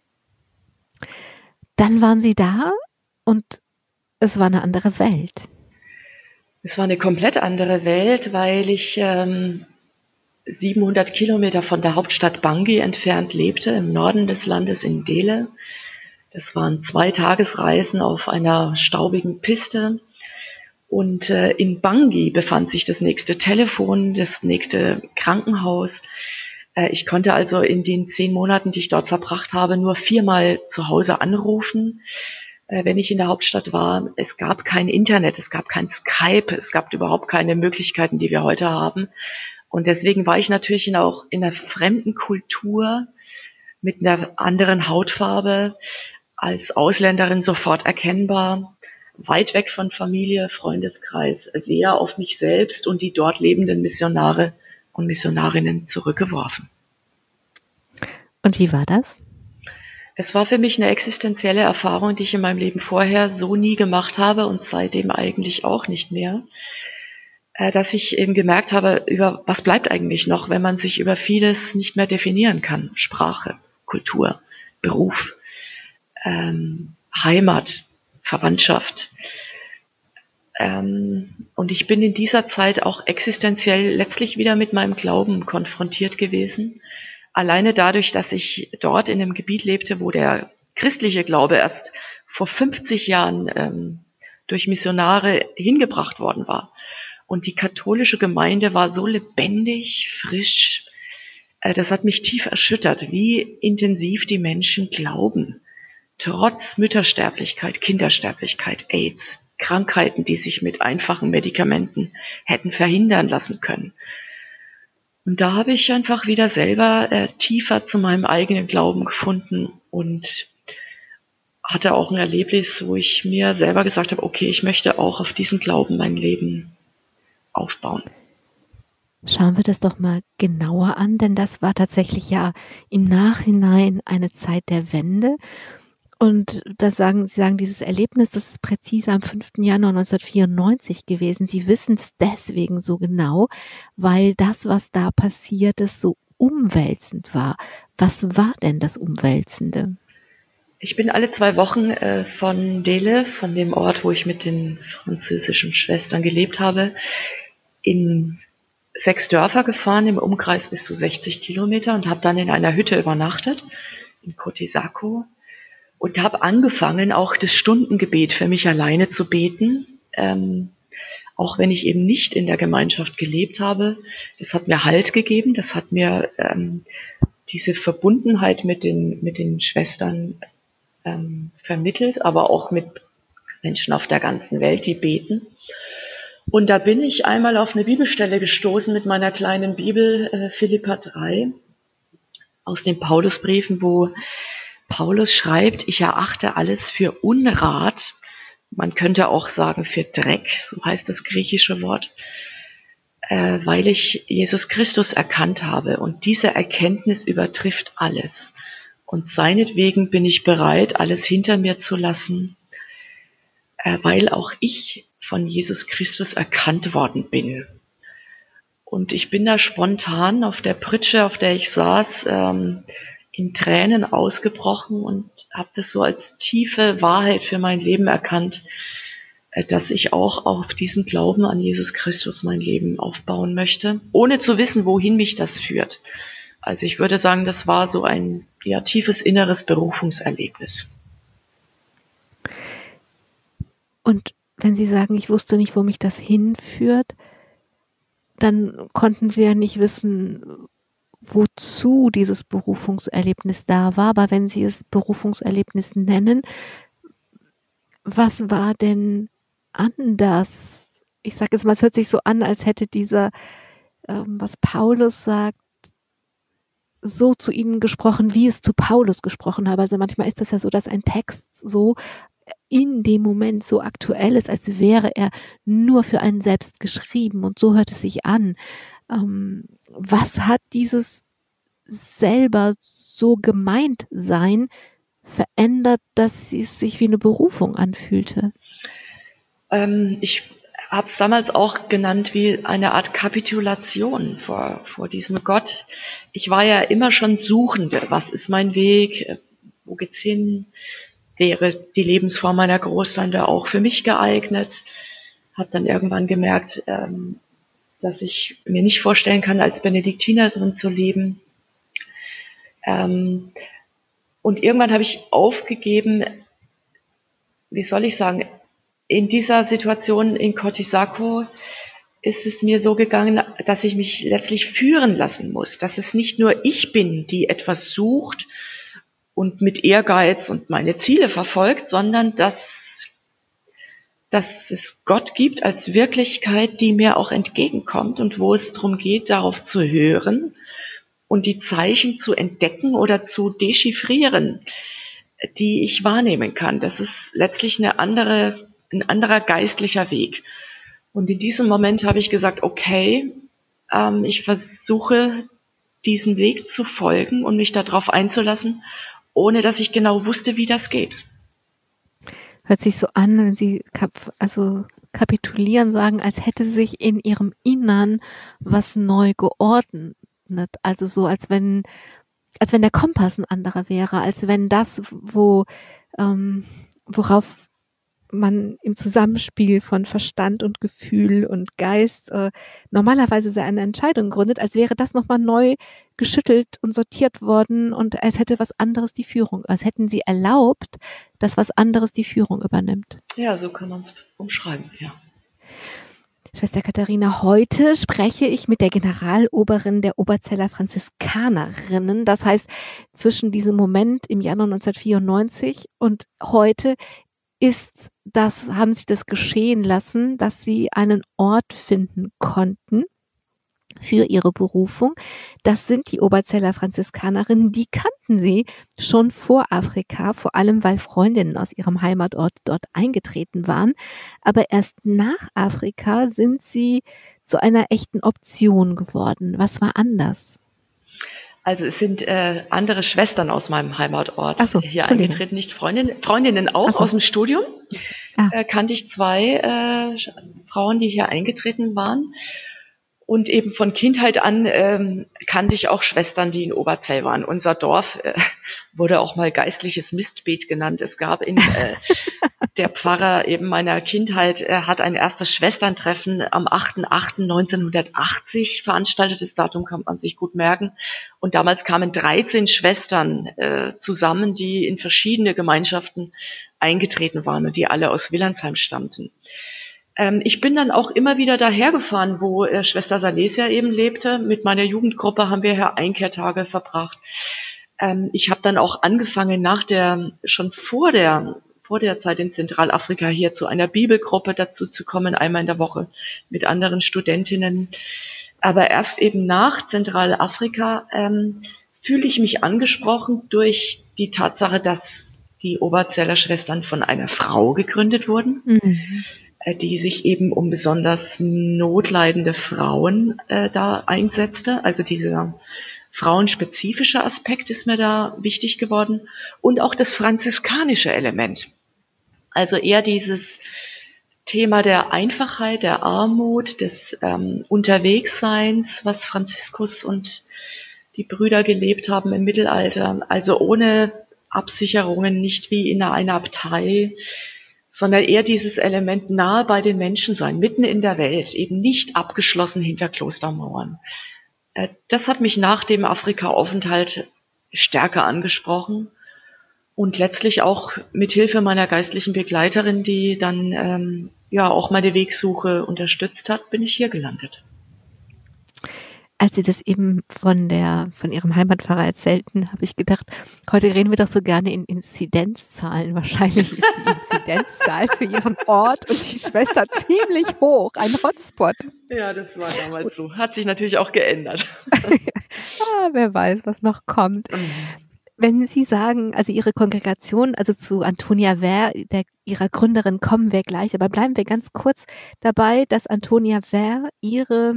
Dann waren Sie da und es war eine andere Welt. Es war eine komplett andere Welt, weil ich ähm, siebenhundert Kilometer von der Hauptstadt Bangui entfernt lebte, im Norden des Landes in Ndele. Das waren zwei Tagesreisen auf einer staubigen Piste. Und äh, in Bangui befand sich das nächste Telefon, das nächste Krankenhaus. Äh, ich konnte also in den zehn Monaten, die ich dort verbracht habe, nur viermal zu Hause anrufen, äh, wenn ich in der Hauptstadt war. Es gab kein Internet, es gab kein Skype, es gab überhaupt keine Möglichkeiten, die wir heute haben. Und deswegen war ich natürlich in, auch in einer fremden Kultur mit einer anderen Hautfarbe, als Ausländerin sofort erkennbar, weit weg von Familie, Freundeskreis, sehr auf mich selbst und die dort lebenden Missionare und Missionarinnen zurückgeworfen. Und wie war das? Es war für mich eine existenzielle Erfahrung, die ich in meinem Leben vorher so nie gemacht habe und seitdem eigentlich auch nicht mehr, dass ich eben gemerkt habe, über was bleibt eigentlich noch, wenn man sich über vieles nicht mehr definieren kann. Sprache, Kultur, Beruf, ähm, Heimat, Verwandtschaft. Ähm, und ich bin in dieser Zeit auch existenziell letztlich wieder mit meinem Glauben konfrontiert gewesen. Alleine dadurch, dass ich dort in einem Gebiet lebte, wo der christliche Glaube erst vor fünfzig Jahren ähm, durch Missionare hingebracht worden war. Und die katholische Gemeinde war so lebendig, frisch. Äh, das hat mich tief erschüttert, wie intensiv die Menschen glauben. Trotz Müttersterblichkeit, Kindersterblichkeit, AIDS, Krankheiten, die sich mit einfachen Medikamenten hätten verhindern lassen können. Und da habe ich einfach wieder selber äh, tiefer zu meinem eigenen Glauben gefunden und hatte auch ein Erlebnis, wo ich mir selber gesagt habe, okay, ich möchte auch auf diesen Glauben mein Leben aufbauen. Schauen wir das doch mal genauer an, denn das war tatsächlich ja im Nachhinein eine Zeit der Wende. Und da sagen Sie, sagen dieses Erlebnis, das ist präzise am fünften Januar neunzehnhundertvierundneunzig gewesen. Sie wissen es deswegen so genau, weil das, was da passiert ist, so umwälzend war. Was war denn das Umwälzende? Ich bin alle zwei Wochen äh, von Ndele, von dem Ort, wo ich mit den französischen Schwestern gelebt habe, in sechs Dörfer gefahren, im Umkreis bis zu sechzig Kilometer und habe dann in einer Hütte übernachtet, in Kotisako. und habe angefangen, auch das Stundengebet für mich alleine zu beten, ähm, auch wenn ich eben nicht in der Gemeinschaft gelebt habe. Das hat mir Halt gegeben, das hat mir ähm, diese Verbundenheit mit den, mit den Schwestern ähm, vermittelt, aber auch mit Menschen auf der ganzen Welt, die beten. Und da bin ich einmal auf eine Bibelstelle gestoßen mit meiner kleinen Bibel, äh, Philipper drei, aus den Paulusbriefen, wo Paulus schreibt, ich erachte alles für Unrat, man könnte auch sagen für Dreck, so heißt das griechische Wort, äh, weil ich Jesus Christus erkannt habe und diese Erkenntnis übertrifft alles. Und seinetwegen bin ich bereit, alles hinter mir zu lassen, äh, weil auch ich von Jesus Christus erkannt worden bin. Und ich bin da spontan auf der Pritsche, auf der ich saß, ähm, in Tränen ausgebrochen und habe das so als tiefe Wahrheit für mein Leben erkannt, äh, dass ich auch auf diesen Glauben an Jesus Christus mein Leben aufbauen möchte, ohne zu wissen, wohin mich das führt. Also ich würde sagen, das war so ein ja, tiefes inneres Berufungserlebnis. Und wenn Sie sagen, ich wusste nicht, wo mich das hinführt, dann konnten Sie ja nicht wissen, wozu dieses Berufungserlebnis da war. Aber wenn Sie es Berufungserlebnis nennen, was war denn anders? Ich sage jetzt mal, es hört sich so an, als hätte dieser, ähm, was Paulus sagt, so zu Ihnen gesprochen, wie es zu Paulus gesprochen habe. Also manchmal ist das ja so, dass ein Text so in dem Moment so aktuell ist, als wäre er nur für einen selbst geschrieben. Und so hört es sich an. Ähm, was hat dieses selber so gemeint sein verändert, dass es sich wie eine Berufung anfühlte? Ähm, ich habe es damals auch genannt wie eine Art Kapitulation vor, vor diesem Gott. Ich war ja immer schon Suchende. Was ist mein Weg? Wo geht's hin? Wäre die Lebensform meiner Großtante auch für mich geeignet? Habe dann irgendwann gemerkt, ähm, dass ich mir nicht vorstellen kann, als Benediktinerin zu leben. Ähm, und irgendwann habe ich aufgegeben, wie soll ich sagen, in dieser Situation in Cotisaco ist es mir so gegangen, dass ich mich letztlich führen lassen muss, dass es nicht nur ich bin, die etwas sucht und mit Ehrgeiz und meine Ziele verfolgt, sondern dass, dass es Gott gibt als Wirklichkeit, die mir auch entgegenkommt und wo es darum geht, darauf zu hören und die Zeichen zu entdecken oder zu dechiffrieren, die ich wahrnehmen kann. Das ist letztlich eine andere, ein anderer geistlicher Weg. Und in diesem Moment habe ich gesagt, okay, ähm, ich versuche diesen Weg zu folgen und mich darauf einzulassen, ohne dass ich genau wusste, wie das geht. Hört sich so an, wenn Sie kap- also kapitulieren sagen, als hätte sich in Ihrem Innern was neu geordnet. Also so, als wenn, als wenn der Kompass ein anderer wäre, als wenn das, wo, ähm, worauf man im Zusammenspiel von Verstand und Gefühl und Geist äh, normalerweise seine Entscheidung gründet, als wäre das nochmal neu geschüttelt und sortiert worden und als hätte was anderes die Führung, als hätten Sie erlaubt, dass was anderes die Führung übernimmt. Ja, so kann man es umschreiben, ja. Schwester Katharina, heute spreche ich mit der Generaloberin der Oberzeller Franziskanerinnen. Das heißt, zwischen diesem Moment im Januar neunzehnhundertvierundneunzig und heute ist das, haben sie das geschehen lassen, dass sie einen Ort finden konnten für ihre Berufung. Das sind die Oberzeller Franziskanerinnen, die kannten sie schon vor Afrika, vor allem weil Freundinnen aus ihrem Heimatort dort eingetreten waren. Aber erst nach Afrika sind sie zu einer echten Option geworden. Was war anders? Also es sind äh, andere Schwestern aus meinem Heimatort so, hier eingetreten, nicht Freundinnen, Freundinnen auch so. Aus dem Studium. Ah. Äh, kannte ich zwei äh, Frauen, die hier eingetreten waren. Und eben von Kindheit an ähm, kannte ich auch Schwestern, die in Oberzell waren. Unser Dorf äh, wurde auch mal geistliches Mistbeet genannt. Es gab in äh, der Pfarrer eben meiner Kindheit, er hat ein erstes Schwesterntreffen am achter achter neunzehnhundertachtzig veranstaltet. Das Datum kann man sich gut merken. Und damals kamen dreizehn Schwestern äh, zusammen, die in verschiedene Gemeinschaften eingetreten waren und die alle aus Wilhelmsheim stammten. Ähm, ich bin dann auch immer wieder dahergefahren, wo äh, Schwester Salesia eben lebte. Mit meiner Jugendgruppe haben wir hier Einkehrtage verbracht. Ähm, ich habe dann auch angefangen, nach der, schon vor der vor der Zeit in Zentralafrika hier zu einer Bibelgruppe dazu zu kommen, einmal in der Woche mit anderen Studentinnen. Aber erst eben nach Zentralafrika ähm, fühle ich mich angesprochen durch die Tatsache, dass die Oberzeller Schwestern von einer Frau gegründet wurden, mhm. äh, die sich eben um besonders notleidende Frauen äh, da einsetzte. Also dieser frauenspezifische Aspekt ist mir da wichtig geworden und auch das franziskanische Element. Also eher dieses Thema der Einfachheit, der Armut, des ähm, Unterwegsseins, was Franziskus und die Brüder gelebt haben im Mittelalter. Also ohne Absicherungen, nicht wie in einer Abtei, sondern eher dieses Element nahe bei den Menschen sein, mitten in der Welt, eben nicht abgeschlossen hinter Klostermauern. Äh, das hat mich nach dem Afrika-Aufenthalt stärker angesprochen. Und letztlich auch mit Hilfe meiner geistlichen Begleiterin, die dann ähm, ja auch meine Wegsuche unterstützt hat, bin ich hier gelandet. Als Sie das eben von der von Ihrem Heimatpfarrer erzählten, habe ich gedacht, heute reden wir doch so gerne in Inzidenzzahlen. Wahrscheinlich ist die Inzidenzzahl für Ihren Ort und die Schwester ziemlich hoch, ein Hotspot. Ja, das war damals so. Hat sich natürlich auch geändert. ah, wer weiß, was noch kommt. Mhm. Wenn Sie sagen, also Ihre Kongregation, also zu Antonia Wehr, der, Ihrer Gründerin, kommen wir gleich, aber bleiben wir ganz kurz dabei, dass Antonia Wehr ihre,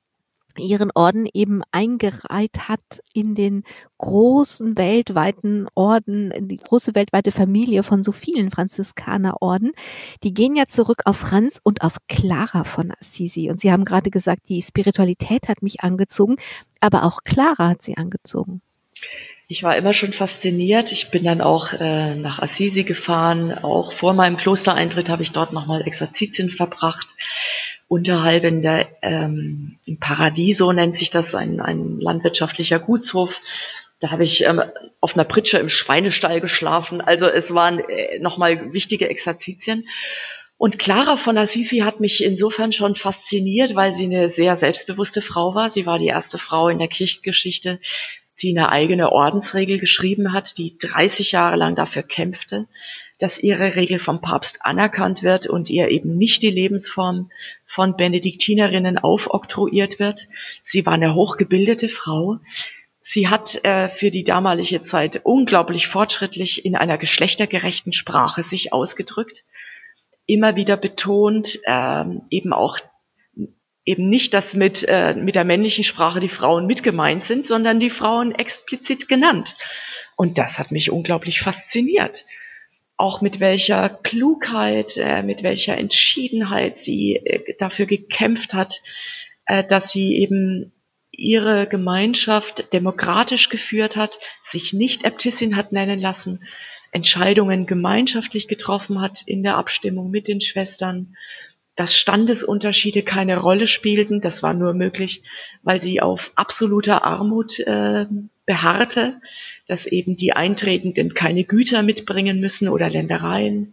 ihren Orden eben eingereiht hat in den großen weltweiten Orden, in die große weltweite Familie von so vielen Franziskanerorden. Die gehen ja zurück auf Franz und auf Clara von Assisi. Und Sie haben gerade gesagt, die Spiritualität hat mich angezogen, aber auch Clara hat Sie angezogen. Ich war immer schon fasziniert. Ich bin dann auch äh, nach Assisi gefahren. Auch vor meinem Klostereintritt habe ich dort nochmal Exerzitien verbracht. Unterhalb in der, ähm, im Paradiso nennt sich das, ein, ein landwirtschaftlicher Gutshof. Da habe ich ähm, auf einer Pritsche im Schweinestall geschlafen. Also es waren äh, nochmal wichtige Exerzitien. Und Clara von Assisi hat mich insofern schon fasziniert, weil sie eine sehr selbstbewusste Frau war. Sie war die erste Frau in der Kirchengeschichte, die eine eigene Ordensregel geschrieben hat, die dreißig Jahre lang dafür kämpfte, dass ihre Regel vom Papst anerkannt wird und ihr eben nicht die Lebensform von Benediktinerinnen aufoktroyiert wird. Sie war eine hochgebildete Frau. Sie hat äh, für die damalige Zeit unglaublich fortschrittlich in einer geschlechtergerechten Sprache sich ausgedrückt, immer wieder betont, äh, eben auch eben nicht, dass mit, äh, mit der männlichen Sprache die Frauen mit gemeint sind, sondern die Frauen explizit genannt. Und das hat mich unglaublich fasziniert. Auch mit welcher Klugheit, äh, mit welcher Entschiedenheit sie äh, dafür gekämpft hat, äh, dass sie eben ihre Gemeinschaft demokratisch geführt hat, sich nicht Äbtissin hat nennen lassen, Entscheidungen gemeinschaftlich getroffen hat in der Abstimmung mit den Schwestern, dass Standesunterschiede keine Rolle spielten. Das war nur möglich, weil sie auf absoluter Armut äh, beharrte, dass eben die Eintretenden keine Güter mitbringen müssen oder Ländereien.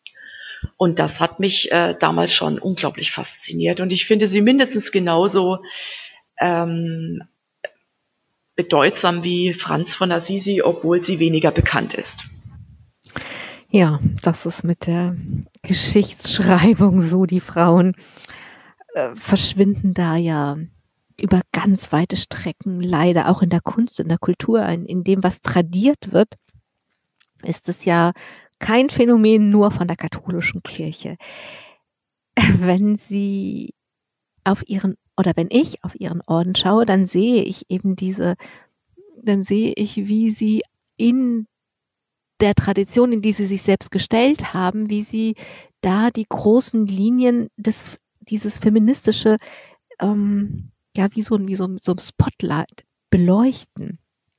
Und das hat mich äh, damals schon unglaublich fasziniert. Und ich finde sie mindestens genauso ähm, bedeutsam wie Franz von Assisi, obwohl sie weniger bekannt ist. Ja, das ist mit der Geschichtsschreibung so. Die Frauen äh, verschwinden da ja über ganz weite Strecken, leider auch in der Kunst, in der Kultur, in, in dem, was tradiert wird, ist es ja kein Phänomen nur von der katholischen Kirche. Wenn Sie auf Ihren, oder wenn ich auf Ihren Orden schaue, dann sehe ich eben diese, dann sehe ich, wie Sie in der Tradition, in die sie sich selbst gestellt haben, wie sie da die großen Linien des, dieses feministische, ähm, ja, wie so, wie so, so ein Spotlight beleuchten.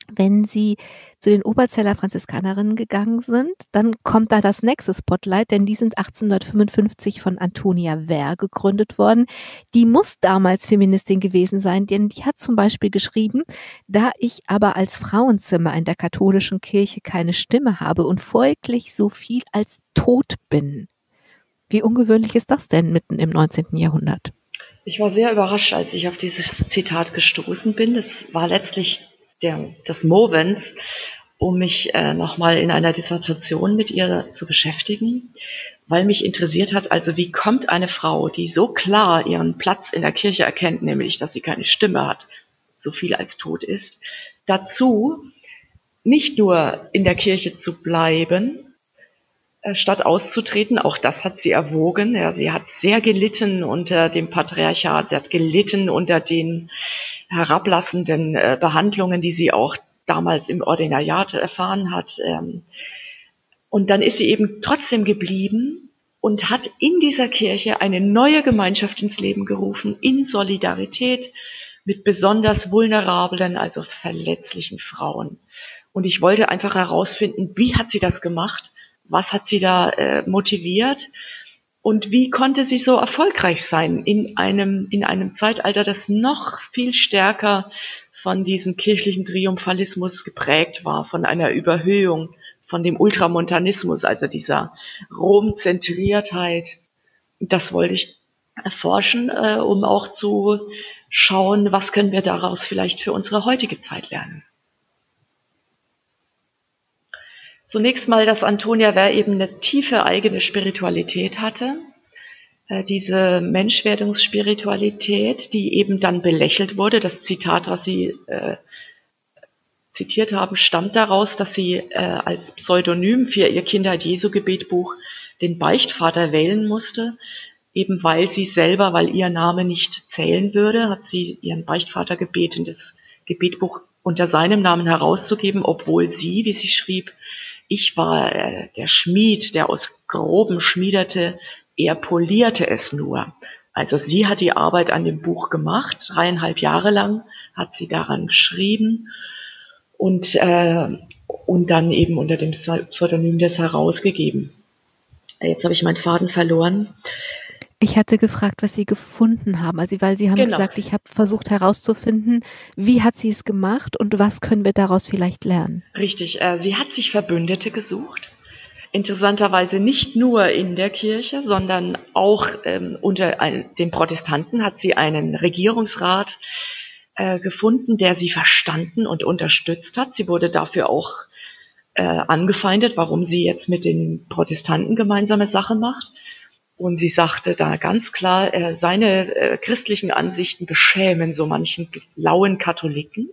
Wenn Sie zu den Oberzeller Franziskanerinnen gegangen sind, dann kommt da das nächste Spotlight, denn die sind achtzehnhundertfünfundfünfzig von Antonia Wehr gegründet worden. Die muss damals Feministin gewesen sein, denn die hat zum Beispiel geschrieben: Da ich aber als Frauenzimmer in der katholischen Kirche keine Stimme habe und folglich so viel als tot bin. Wie ungewöhnlich ist das denn mitten im neunzehnten Jahrhundert? Ich war sehr überrascht, als ich auf dieses Zitat gestoßen bin. Es war letztlich der, des Movens, um mich äh, nochmal in einer Dissertation mit ihr zu beschäftigen, weil mich interessiert hat, also wie kommt eine Frau, die so klar ihren Platz in der Kirche erkennt, nämlich dass sie keine Stimme hat, so viel als tot ist, dazu nicht nur in der Kirche zu bleiben, statt auszutreten. Auch das hat sie erwogen. Ja, sie hat sehr gelitten unter dem Patriarchat, sie hat gelitten unter den herablassenden äh, Behandlungen, die sie auch damals im Ordinariat erfahren hat. Ähm, und dann ist sie eben trotzdem geblieben und hat in dieser Kirche eine neue Gemeinschaft ins Leben gerufen, in Solidarität mit besonders vulnerablen, also verletzlichen Frauen. Und ich wollte einfach herausfinden, wie hat sie das gemacht? Was hat sie da äh, motiviert und wie konnte sie so erfolgreich sein in einem, in einem Zeitalter, das noch viel stärker von diesem kirchlichen Triumphalismus geprägt war, von einer Überhöhung, von dem Ultramontanismus, also dieser Romzentriertheit. Das wollte ich erforschen, äh, um auch zu schauen, was können wir daraus vielleicht für unsere heutige Zeit lernen. Zunächst mal, dass Antonia Wehr eben eine tiefe eigene Spiritualität hatte. Äh, diese Menschwerdungsspiritualität, die eben dann belächelt wurde. Das Zitat, was Sie äh, zitiert haben, stammt daraus, dass sie äh, als Pseudonym für ihr Kindheit-Jesu-Gebetbuch den Beichtvater wählen musste. Eben weil sie selber, weil ihr Name nicht zählen würde, hat sie ihren Beichtvater gebeten, das Gebetbuch unter seinem Namen herauszugeben, obwohl sie, wie sie schrieb, ich war äh, der Schmied, der aus Grobem schmiedete, er polierte es nur. Also sie hat die Arbeit an dem Buch gemacht, dreieinhalb Jahre lang hat sie daran geschrieben und, äh, und dann eben unter dem Pseudonym das herausgegeben. Jetzt habe ich meinen Faden verloren. Ich hatte gefragt, was Sie gefunden haben, also weil Sie haben Genau. gesagt, ich habe versucht herauszufinden, wie hat sie es gemacht und was können wir daraus vielleicht lernen? Richtig, äh, sie hat sich Verbündete gesucht. Interessanterweise nicht nur in der Kirche, sondern auch ähm, unter ein, den Protestanten hat sie einen Regierungsrat äh, gefunden, der sie verstanden und unterstützt hat. Sie wurde dafür auch äh, angefeindet, warum sie jetzt mit den Protestanten gemeinsame Sache macht. Und sie sagte da ganz klar, äh, seine äh, christlichen Ansichten beschämen so manchen lauen Katholiken.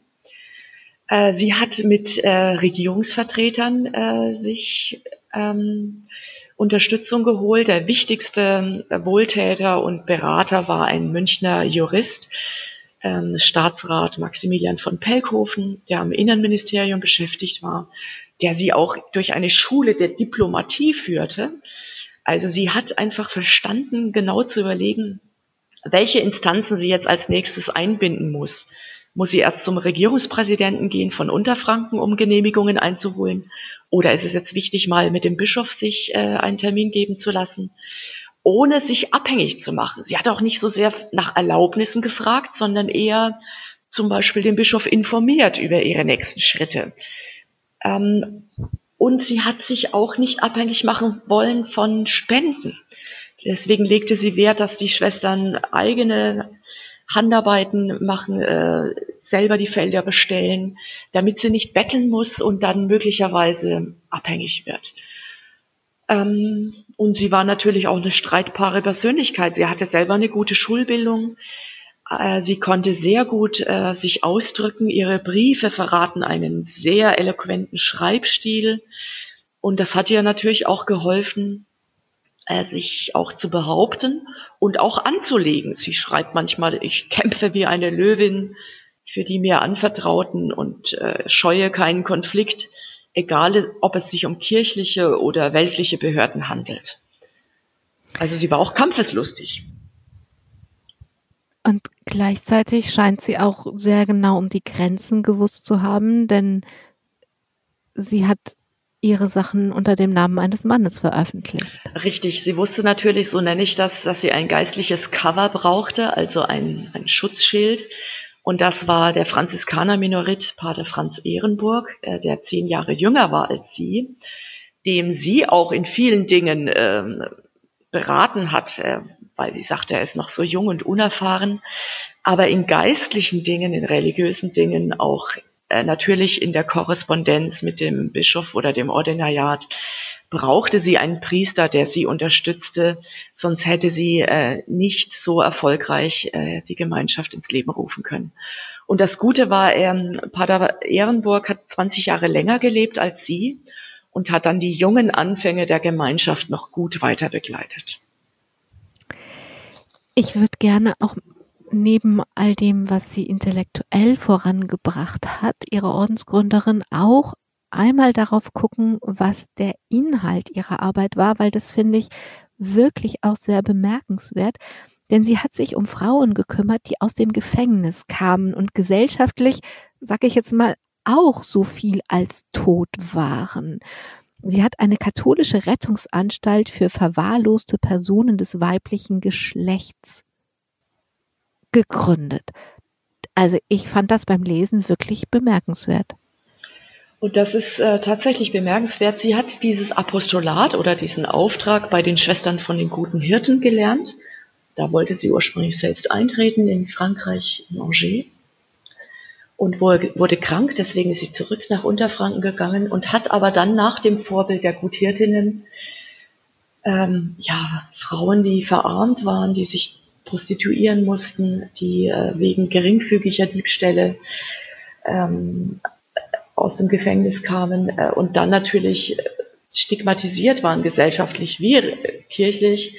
Äh, sie hat mit äh, Regierungsvertretern äh, sich ähm, Unterstützung geholt. Der wichtigste äh, Wohltäter und Berater war ein Münchner Jurist, ähm, Staatsrat Maximilian von Pelkhofen, der am Innenministerium beschäftigt war, der sie auch durch eine Schule der Diplomatie führte. Also sie hat einfach verstanden, genau zu überlegen, welche Instanzen sie jetzt als nächstes einbinden muss. Muss sie erst zum Regierungspräsidenten gehen von Unterfranken, um Genehmigungen einzuholen? Oder ist es jetzt wichtig, mal mit dem Bischof sich äh, einen Termin geben zu lassen, ohne sich abhängig zu machen? Sie hat auch nicht so sehr nach Erlaubnissen gefragt, sondern eher zum Beispiel den Bischof informiert über ihre nächsten Schritte. Ähm, Und sie hat sich auch nicht abhängig machen wollen von Spenden. Deswegen legte sie Wert, dass die Schwestern eigene Handarbeiten machen, äh, selber die Felder bestellen, damit sie nicht betteln muss und dann möglicherweise abhängig wird. Ähm, und sie war natürlich auch eine streitbare Persönlichkeit. Sie hatte selber eine gute Schulbildung. Äh, sie konnte sehr gut äh, sich ausdrücken. Ihre Briefe verraten einen sehr eloquenten Schreibstil. Und das hat ihr natürlich auch geholfen, äh, sich auch zu behaupten und auch anzulegen. Sie schreibt manchmal, ich kämpfe wie eine Löwin für die mir Anvertrauten und äh, scheue keinen Konflikt, egal ob es sich um kirchliche oder weltliche Behörden handelt. Also sie war auch kampfeslustig. Und Gleichzeitig scheint sie auch sehr genau um die Grenzen gewusst zu haben, denn sie hat ihre Sachen unter dem Namen eines Mannes veröffentlicht. Richtig, sie wusste natürlich, so nenne ich das, dass sie ein geistliches Cover brauchte, also ein, ein Schutzschild. Und das war der Franziskaner-Minorit Pater Franz Ehrenburg, äh, der zehn Jahre jünger war als sie, dem sie auch in vielen Dingen äh, beraten hat, äh, weil sie sagte, er ist noch so jung und unerfahren, aber in geistlichen Dingen, in religiösen Dingen auch äh, natürlich in der Korrespondenz mit dem Bischof oder dem Ordinariat brauchte sie einen Priester, der sie unterstützte, sonst hätte sie äh, nicht so erfolgreich äh, die Gemeinschaft ins Leben rufen können. Und das Gute war, ähm, Pater Ehrenburg hat zwanzig Jahre länger gelebt als sie und hat dann die jungen Anfänge der Gemeinschaft noch gut weiter begleitet. Ich würde gerne auch neben all dem, was sie intellektuell vorangebracht hat, ihre Ordensgründerin auch einmal darauf gucken, was der Inhalt ihrer Arbeit war, weil das finde ich wirklich auch sehr bemerkenswert. Denn sie hat sich um Frauen gekümmert, die aus dem Gefängnis kamen und gesellschaftlich, sage ich jetzt mal, auch so viel als tot waren. Sie hat eine katholische Rettungsanstalt für verwahrloste Personen des weiblichen Geschlechts gegründet. Also ich fand das beim Lesen wirklich bemerkenswert. Und das ist äh, tatsächlich bemerkenswert. Sie hat dieses Apostolat oder diesen Auftrag bei den Schwestern von den Guten Hirten gelernt. Da wollte sie ursprünglich selbst eintreten in Frankreich, in Angers. Und wurde, wurde krank, deswegen ist sie zurück nach Unterfranken gegangen und hat aber dann nach dem Vorbild der Guthirtinnen ähm, ja, Frauen, die verarmt waren, die sich prostituieren mussten, die äh, wegen geringfügiger Diebstähle ähm, aus dem Gefängnis kamen äh, und dann natürlich stigmatisiert waren, gesellschaftlich wie kirchlich,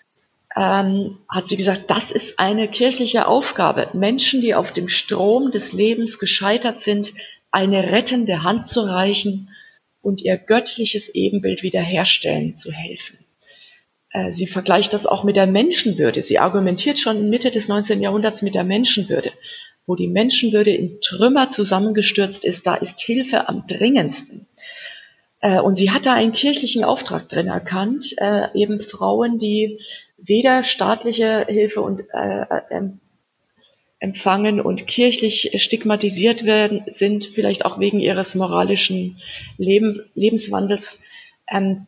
ähm, hat sie gesagt, das ist eine kirchliche Aufgabe, Menschen, die auf dem Strom des Lebens gescheitert sind, eine rettende Hand zu reichen und ihr göttliches Ebenbild wiederherstellen zu helfen. Äh, sie vergleicht das auch mit der Menschenwürde. Sie argumentiert schon Mitte des neunzehnten Jahrhunderts mit der Menschenwürde. Wo die Menschenwürde in Trümmer zusammengestürzt ist, da ist Hilfe am dringendsten. Äh, und sie hat da einen kirchlichen Auftrag drin erkannt, äh, eben Frauen, die weder staatliche Hilfe und, äh, äh, empfangen und kirchlich stigmatisiert werden, sind, vielleicht auch wegen ihres moralischen Leben, Lebenswandels. Ähm,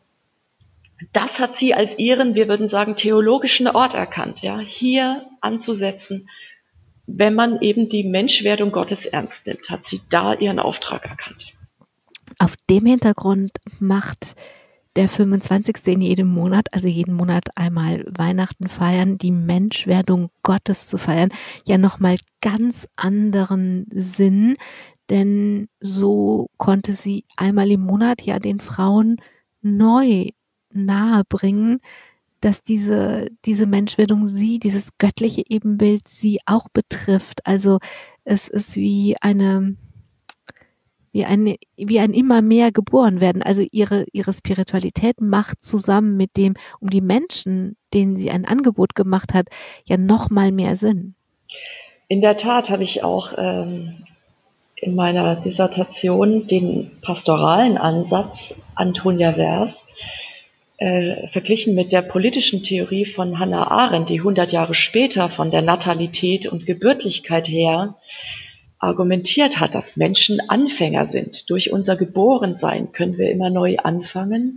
das hat sie als ihren, wir würden sagen, theologischen Ort erkannt, ja, hier anzusetzen. Wenn man eben die Menschwerdung Gottes ernst nimmt, hat sie da ihren Auftrag erkannt. Auf dem Hintergrund macht der fünfundzwanzigste in jedem Monat, also jeden Monat einmal Weihnachten feiern, die Menschwerdung Gottes zu feiern, ja nochmal ganz anderen Sinn, denn so konnte sie einmal im Monat ja den Frauen neu nahebringen, dass diese, diese Menschwerdung sie, dieses göttliche Ebenbild sie auch betrifft. Also es ist wie eine, wie eine, wie ein immer mehr geboren werden. Also ihre, ihre Spiritualität macht zusammen mit dem, um die Menschen, denen sie ein Angebot gemacht hat, ja noch mal mehr Sinn. In der Tat habe ich auch ähm, in meiner Dissertation den pastoralen Ansatz Antonia Vers Äh, verglichen mit der politischen Theorie von Hannah Arendt, die hundert Jahre später von der Natalität und Gebürtlichkeit her argumentiert hat, dass Menschen Anfänger sind. Durch unser Geborensein können wir immer neu anfangen.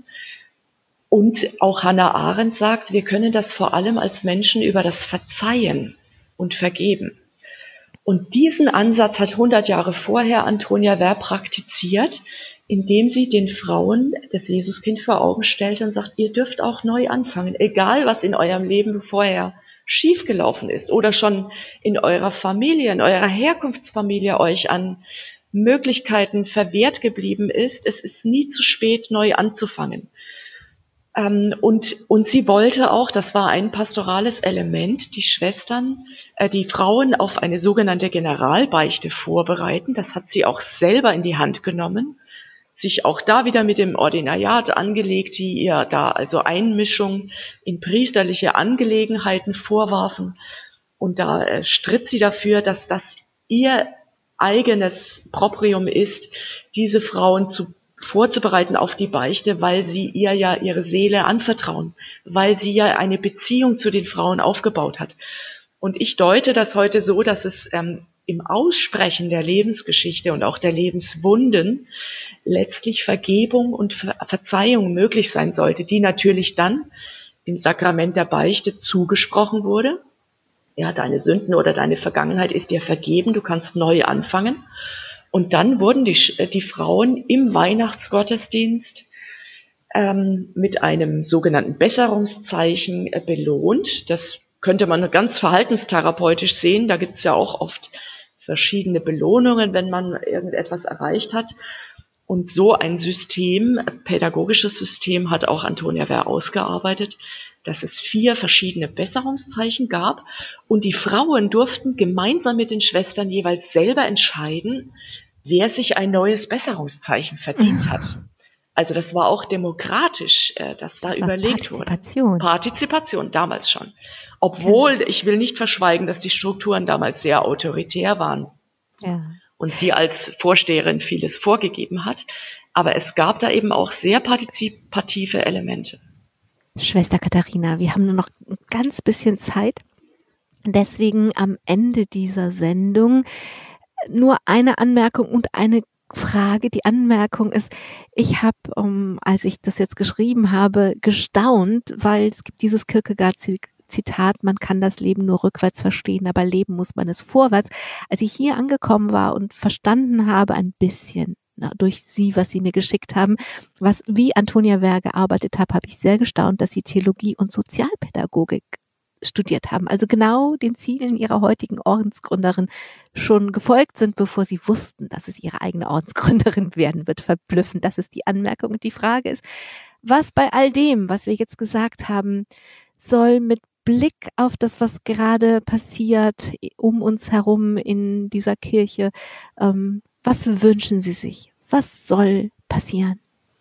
Und auch Hannah Arendt sagt, wir können das vor allem als Menschen über das Verzeihen und Vergeben. Und diesen Ansatz hat hundert Jahre vorher Antonia Vers praktiziert, indem sie den Frauen das Jesuskind vor Augen stellt und sagt, ihr dürft auch neu anfangen, egal was in eurem Leben vorher schiefgelaufen ist oder schon in eurer Familie, in eurer Herkunftsfamilie euch an Möglichkeiten verwehrt geblieben ist. Es ist nie zu spät, neu anzufangen. Ähm, und, und sie wollte auch, das war ein pastorales Element, die Schwestern, äh, die Frauen auf eine sogenannte Generalbeichte vorbereiten. Das hat sie auch selber in die Hand genommen, sich auch da wieder mit dem Ordinariat angelegt, die ihr da also Einmischung in priesterliche Angelegenheiten vorwarfen. Und da äh, stritt sie dafür, dass das ihr eigenes Proprium ist, diese Frauen zu vorzubereiten auf die Beichte, weil sie ihr ja ihre Seele anvertrauen, weil sie ja eine Beziehung zu den Frauen aufgebaut hat. Und ich deute das heute so, dass es ähm, im Aussprechen der Lebensgeschichte und auch der Lebenswunden letztlich Vergebung und Ver- Verzeihung möglich sein sollte, die natürlich dann im Sakrament der Beichte zugesprochen wurde. Ja, deine Sünden oder deine Vergangenheit ist dir vergeben, du kannst neu anfangen. Und dann wurden die, die Frauen im Weihnachtsgottesdienst ähm, mit einem sogenannten Besserungszeichen äh, belohnt. Das könnte man ganz verhaltenstherapeutisch sehen. Da gibt es ja auch oft verschiedene Belohnungen, wenn man irgendetwas erreicht hat. Und so ein System, ein pädagogisches System, hat auch Antonia Wehr ausgearbeitet, dass es vier verschiedene Besserungszeichen gab. Und die Frauen durften gemeinsam mit den Schwestern jeweils selber entscheiden, wer sich ein neues Besserungszeichen verdient hat. Also das war auch demokratisch, dass da das überlegt war Partizipation. wurde. Partizipation, damals schon. Obwohl, ich will nicht verschweigen, dass die Strukturen damals sehr autoritär waren. Ja. Und sie als Vorsteherin vieles vorgegeben hat. Aber es gab da eben auch sehr partizipative Elemente. Schwester Katharina, wir haben nur noch ein ganz bisschen Zeit. Deswegen am Ende dieser Sendung nur eine Anmerkung und eine Frage. Die Anmerkung ist, ich habe, um, als ich das jetzt geschrieben habe, gestaunt, weil es gibt dieses Kierkegaard-Zitat, man kann das Leben nur rückwärts verstehen, aber leben muss man es vorwärts. Als ich hier angekommen war und verstanden habe, ein bisschen na, durch Sie, was Sie mir geschickt haben, was wie Antonia Wehr gearbeitet hat, habe ich sehr gestaunt, dass Sie Theologie und Sozialpädagogik studiert haben, also genau den Zielen ihrer heutigen Ordensgründerin schon gefolgt sind, bevor sie wussten, dass es ihre eigene Ordensgründerin werden wird. Verblüffend, das ist die Anmerkung. Und die Frage ist, was bei all dem, was wir jetzt gesagt haben, soll mit Blick auf das, was gerade passiert um uns herum in dieser Kirche, ähm, was wünschen Sie sich? Was soll passieren?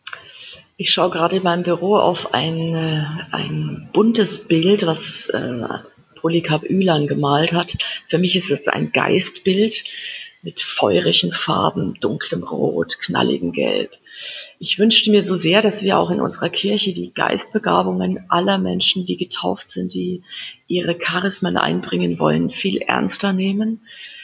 Ich schaue gerade in meinem Büro auf ein, ein buntes Bild, was äh, Polycarp Ülan gemalt hat. Für mich ist es ein Geistbild mit feurigen Farben, dunklem Rot, knalligem Gelb. Ich wünschte mir so sehr, dass wir auch in unserer Kirche die Geistbegabungen aller Menschen, die getauft sind, die ihre Charismen einbringen wollen, viel ernster nehmen.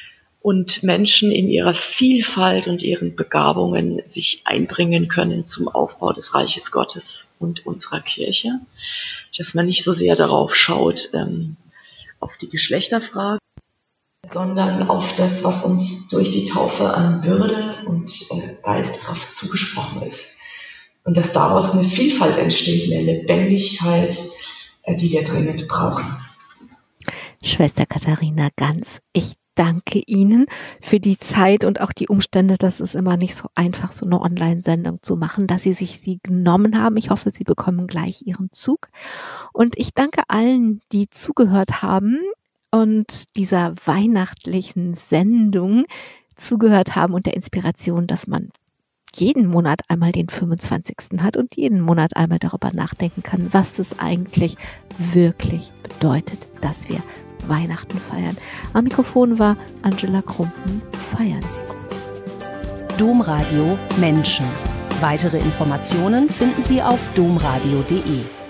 Und Menschen in ihrer Vielfalt und ihren Begabungen sich einbringen können zum Aufbau des Reiches Gottes und unserer Kirche. Dass man nicht so sehr darauf schaut, ähm, auf die Geschlechterfrage, sondern auf das, was uns durch die Taufe an Würde und äh, Geistkraft zugesprochen ist. Und dass daraus eine Vielfalt entsteht, eine Lebendigkeit, äh, die wir dringend brauchen. Schwester Katharina Ganz, ich danke Ihnen für die Zeit und auch die Umstände, dass es immer nicht so einfach, so eine Online-Sendung zu machen, dass Sie sich sie genommen haben. Ich hoffe, Sie bekommen gleich Ihren Zug. Und ich danke allen, die zugehört haben und dieser weihnachtlichen Sendung zugehört haben und der Inspiration, dass man jeden Monat einmal den fünfundzwanzigsten hat und jeden Monat einmal darüber nachdenken kann, was es eigentlich wirklich bedeutet, dass wir Weihnachten feiern. Am Mikrofon war Angela Krumpen. Feiern Sie gut. Domradio Menschen. Weitere Informationen finden Sie auf domradio punkt de.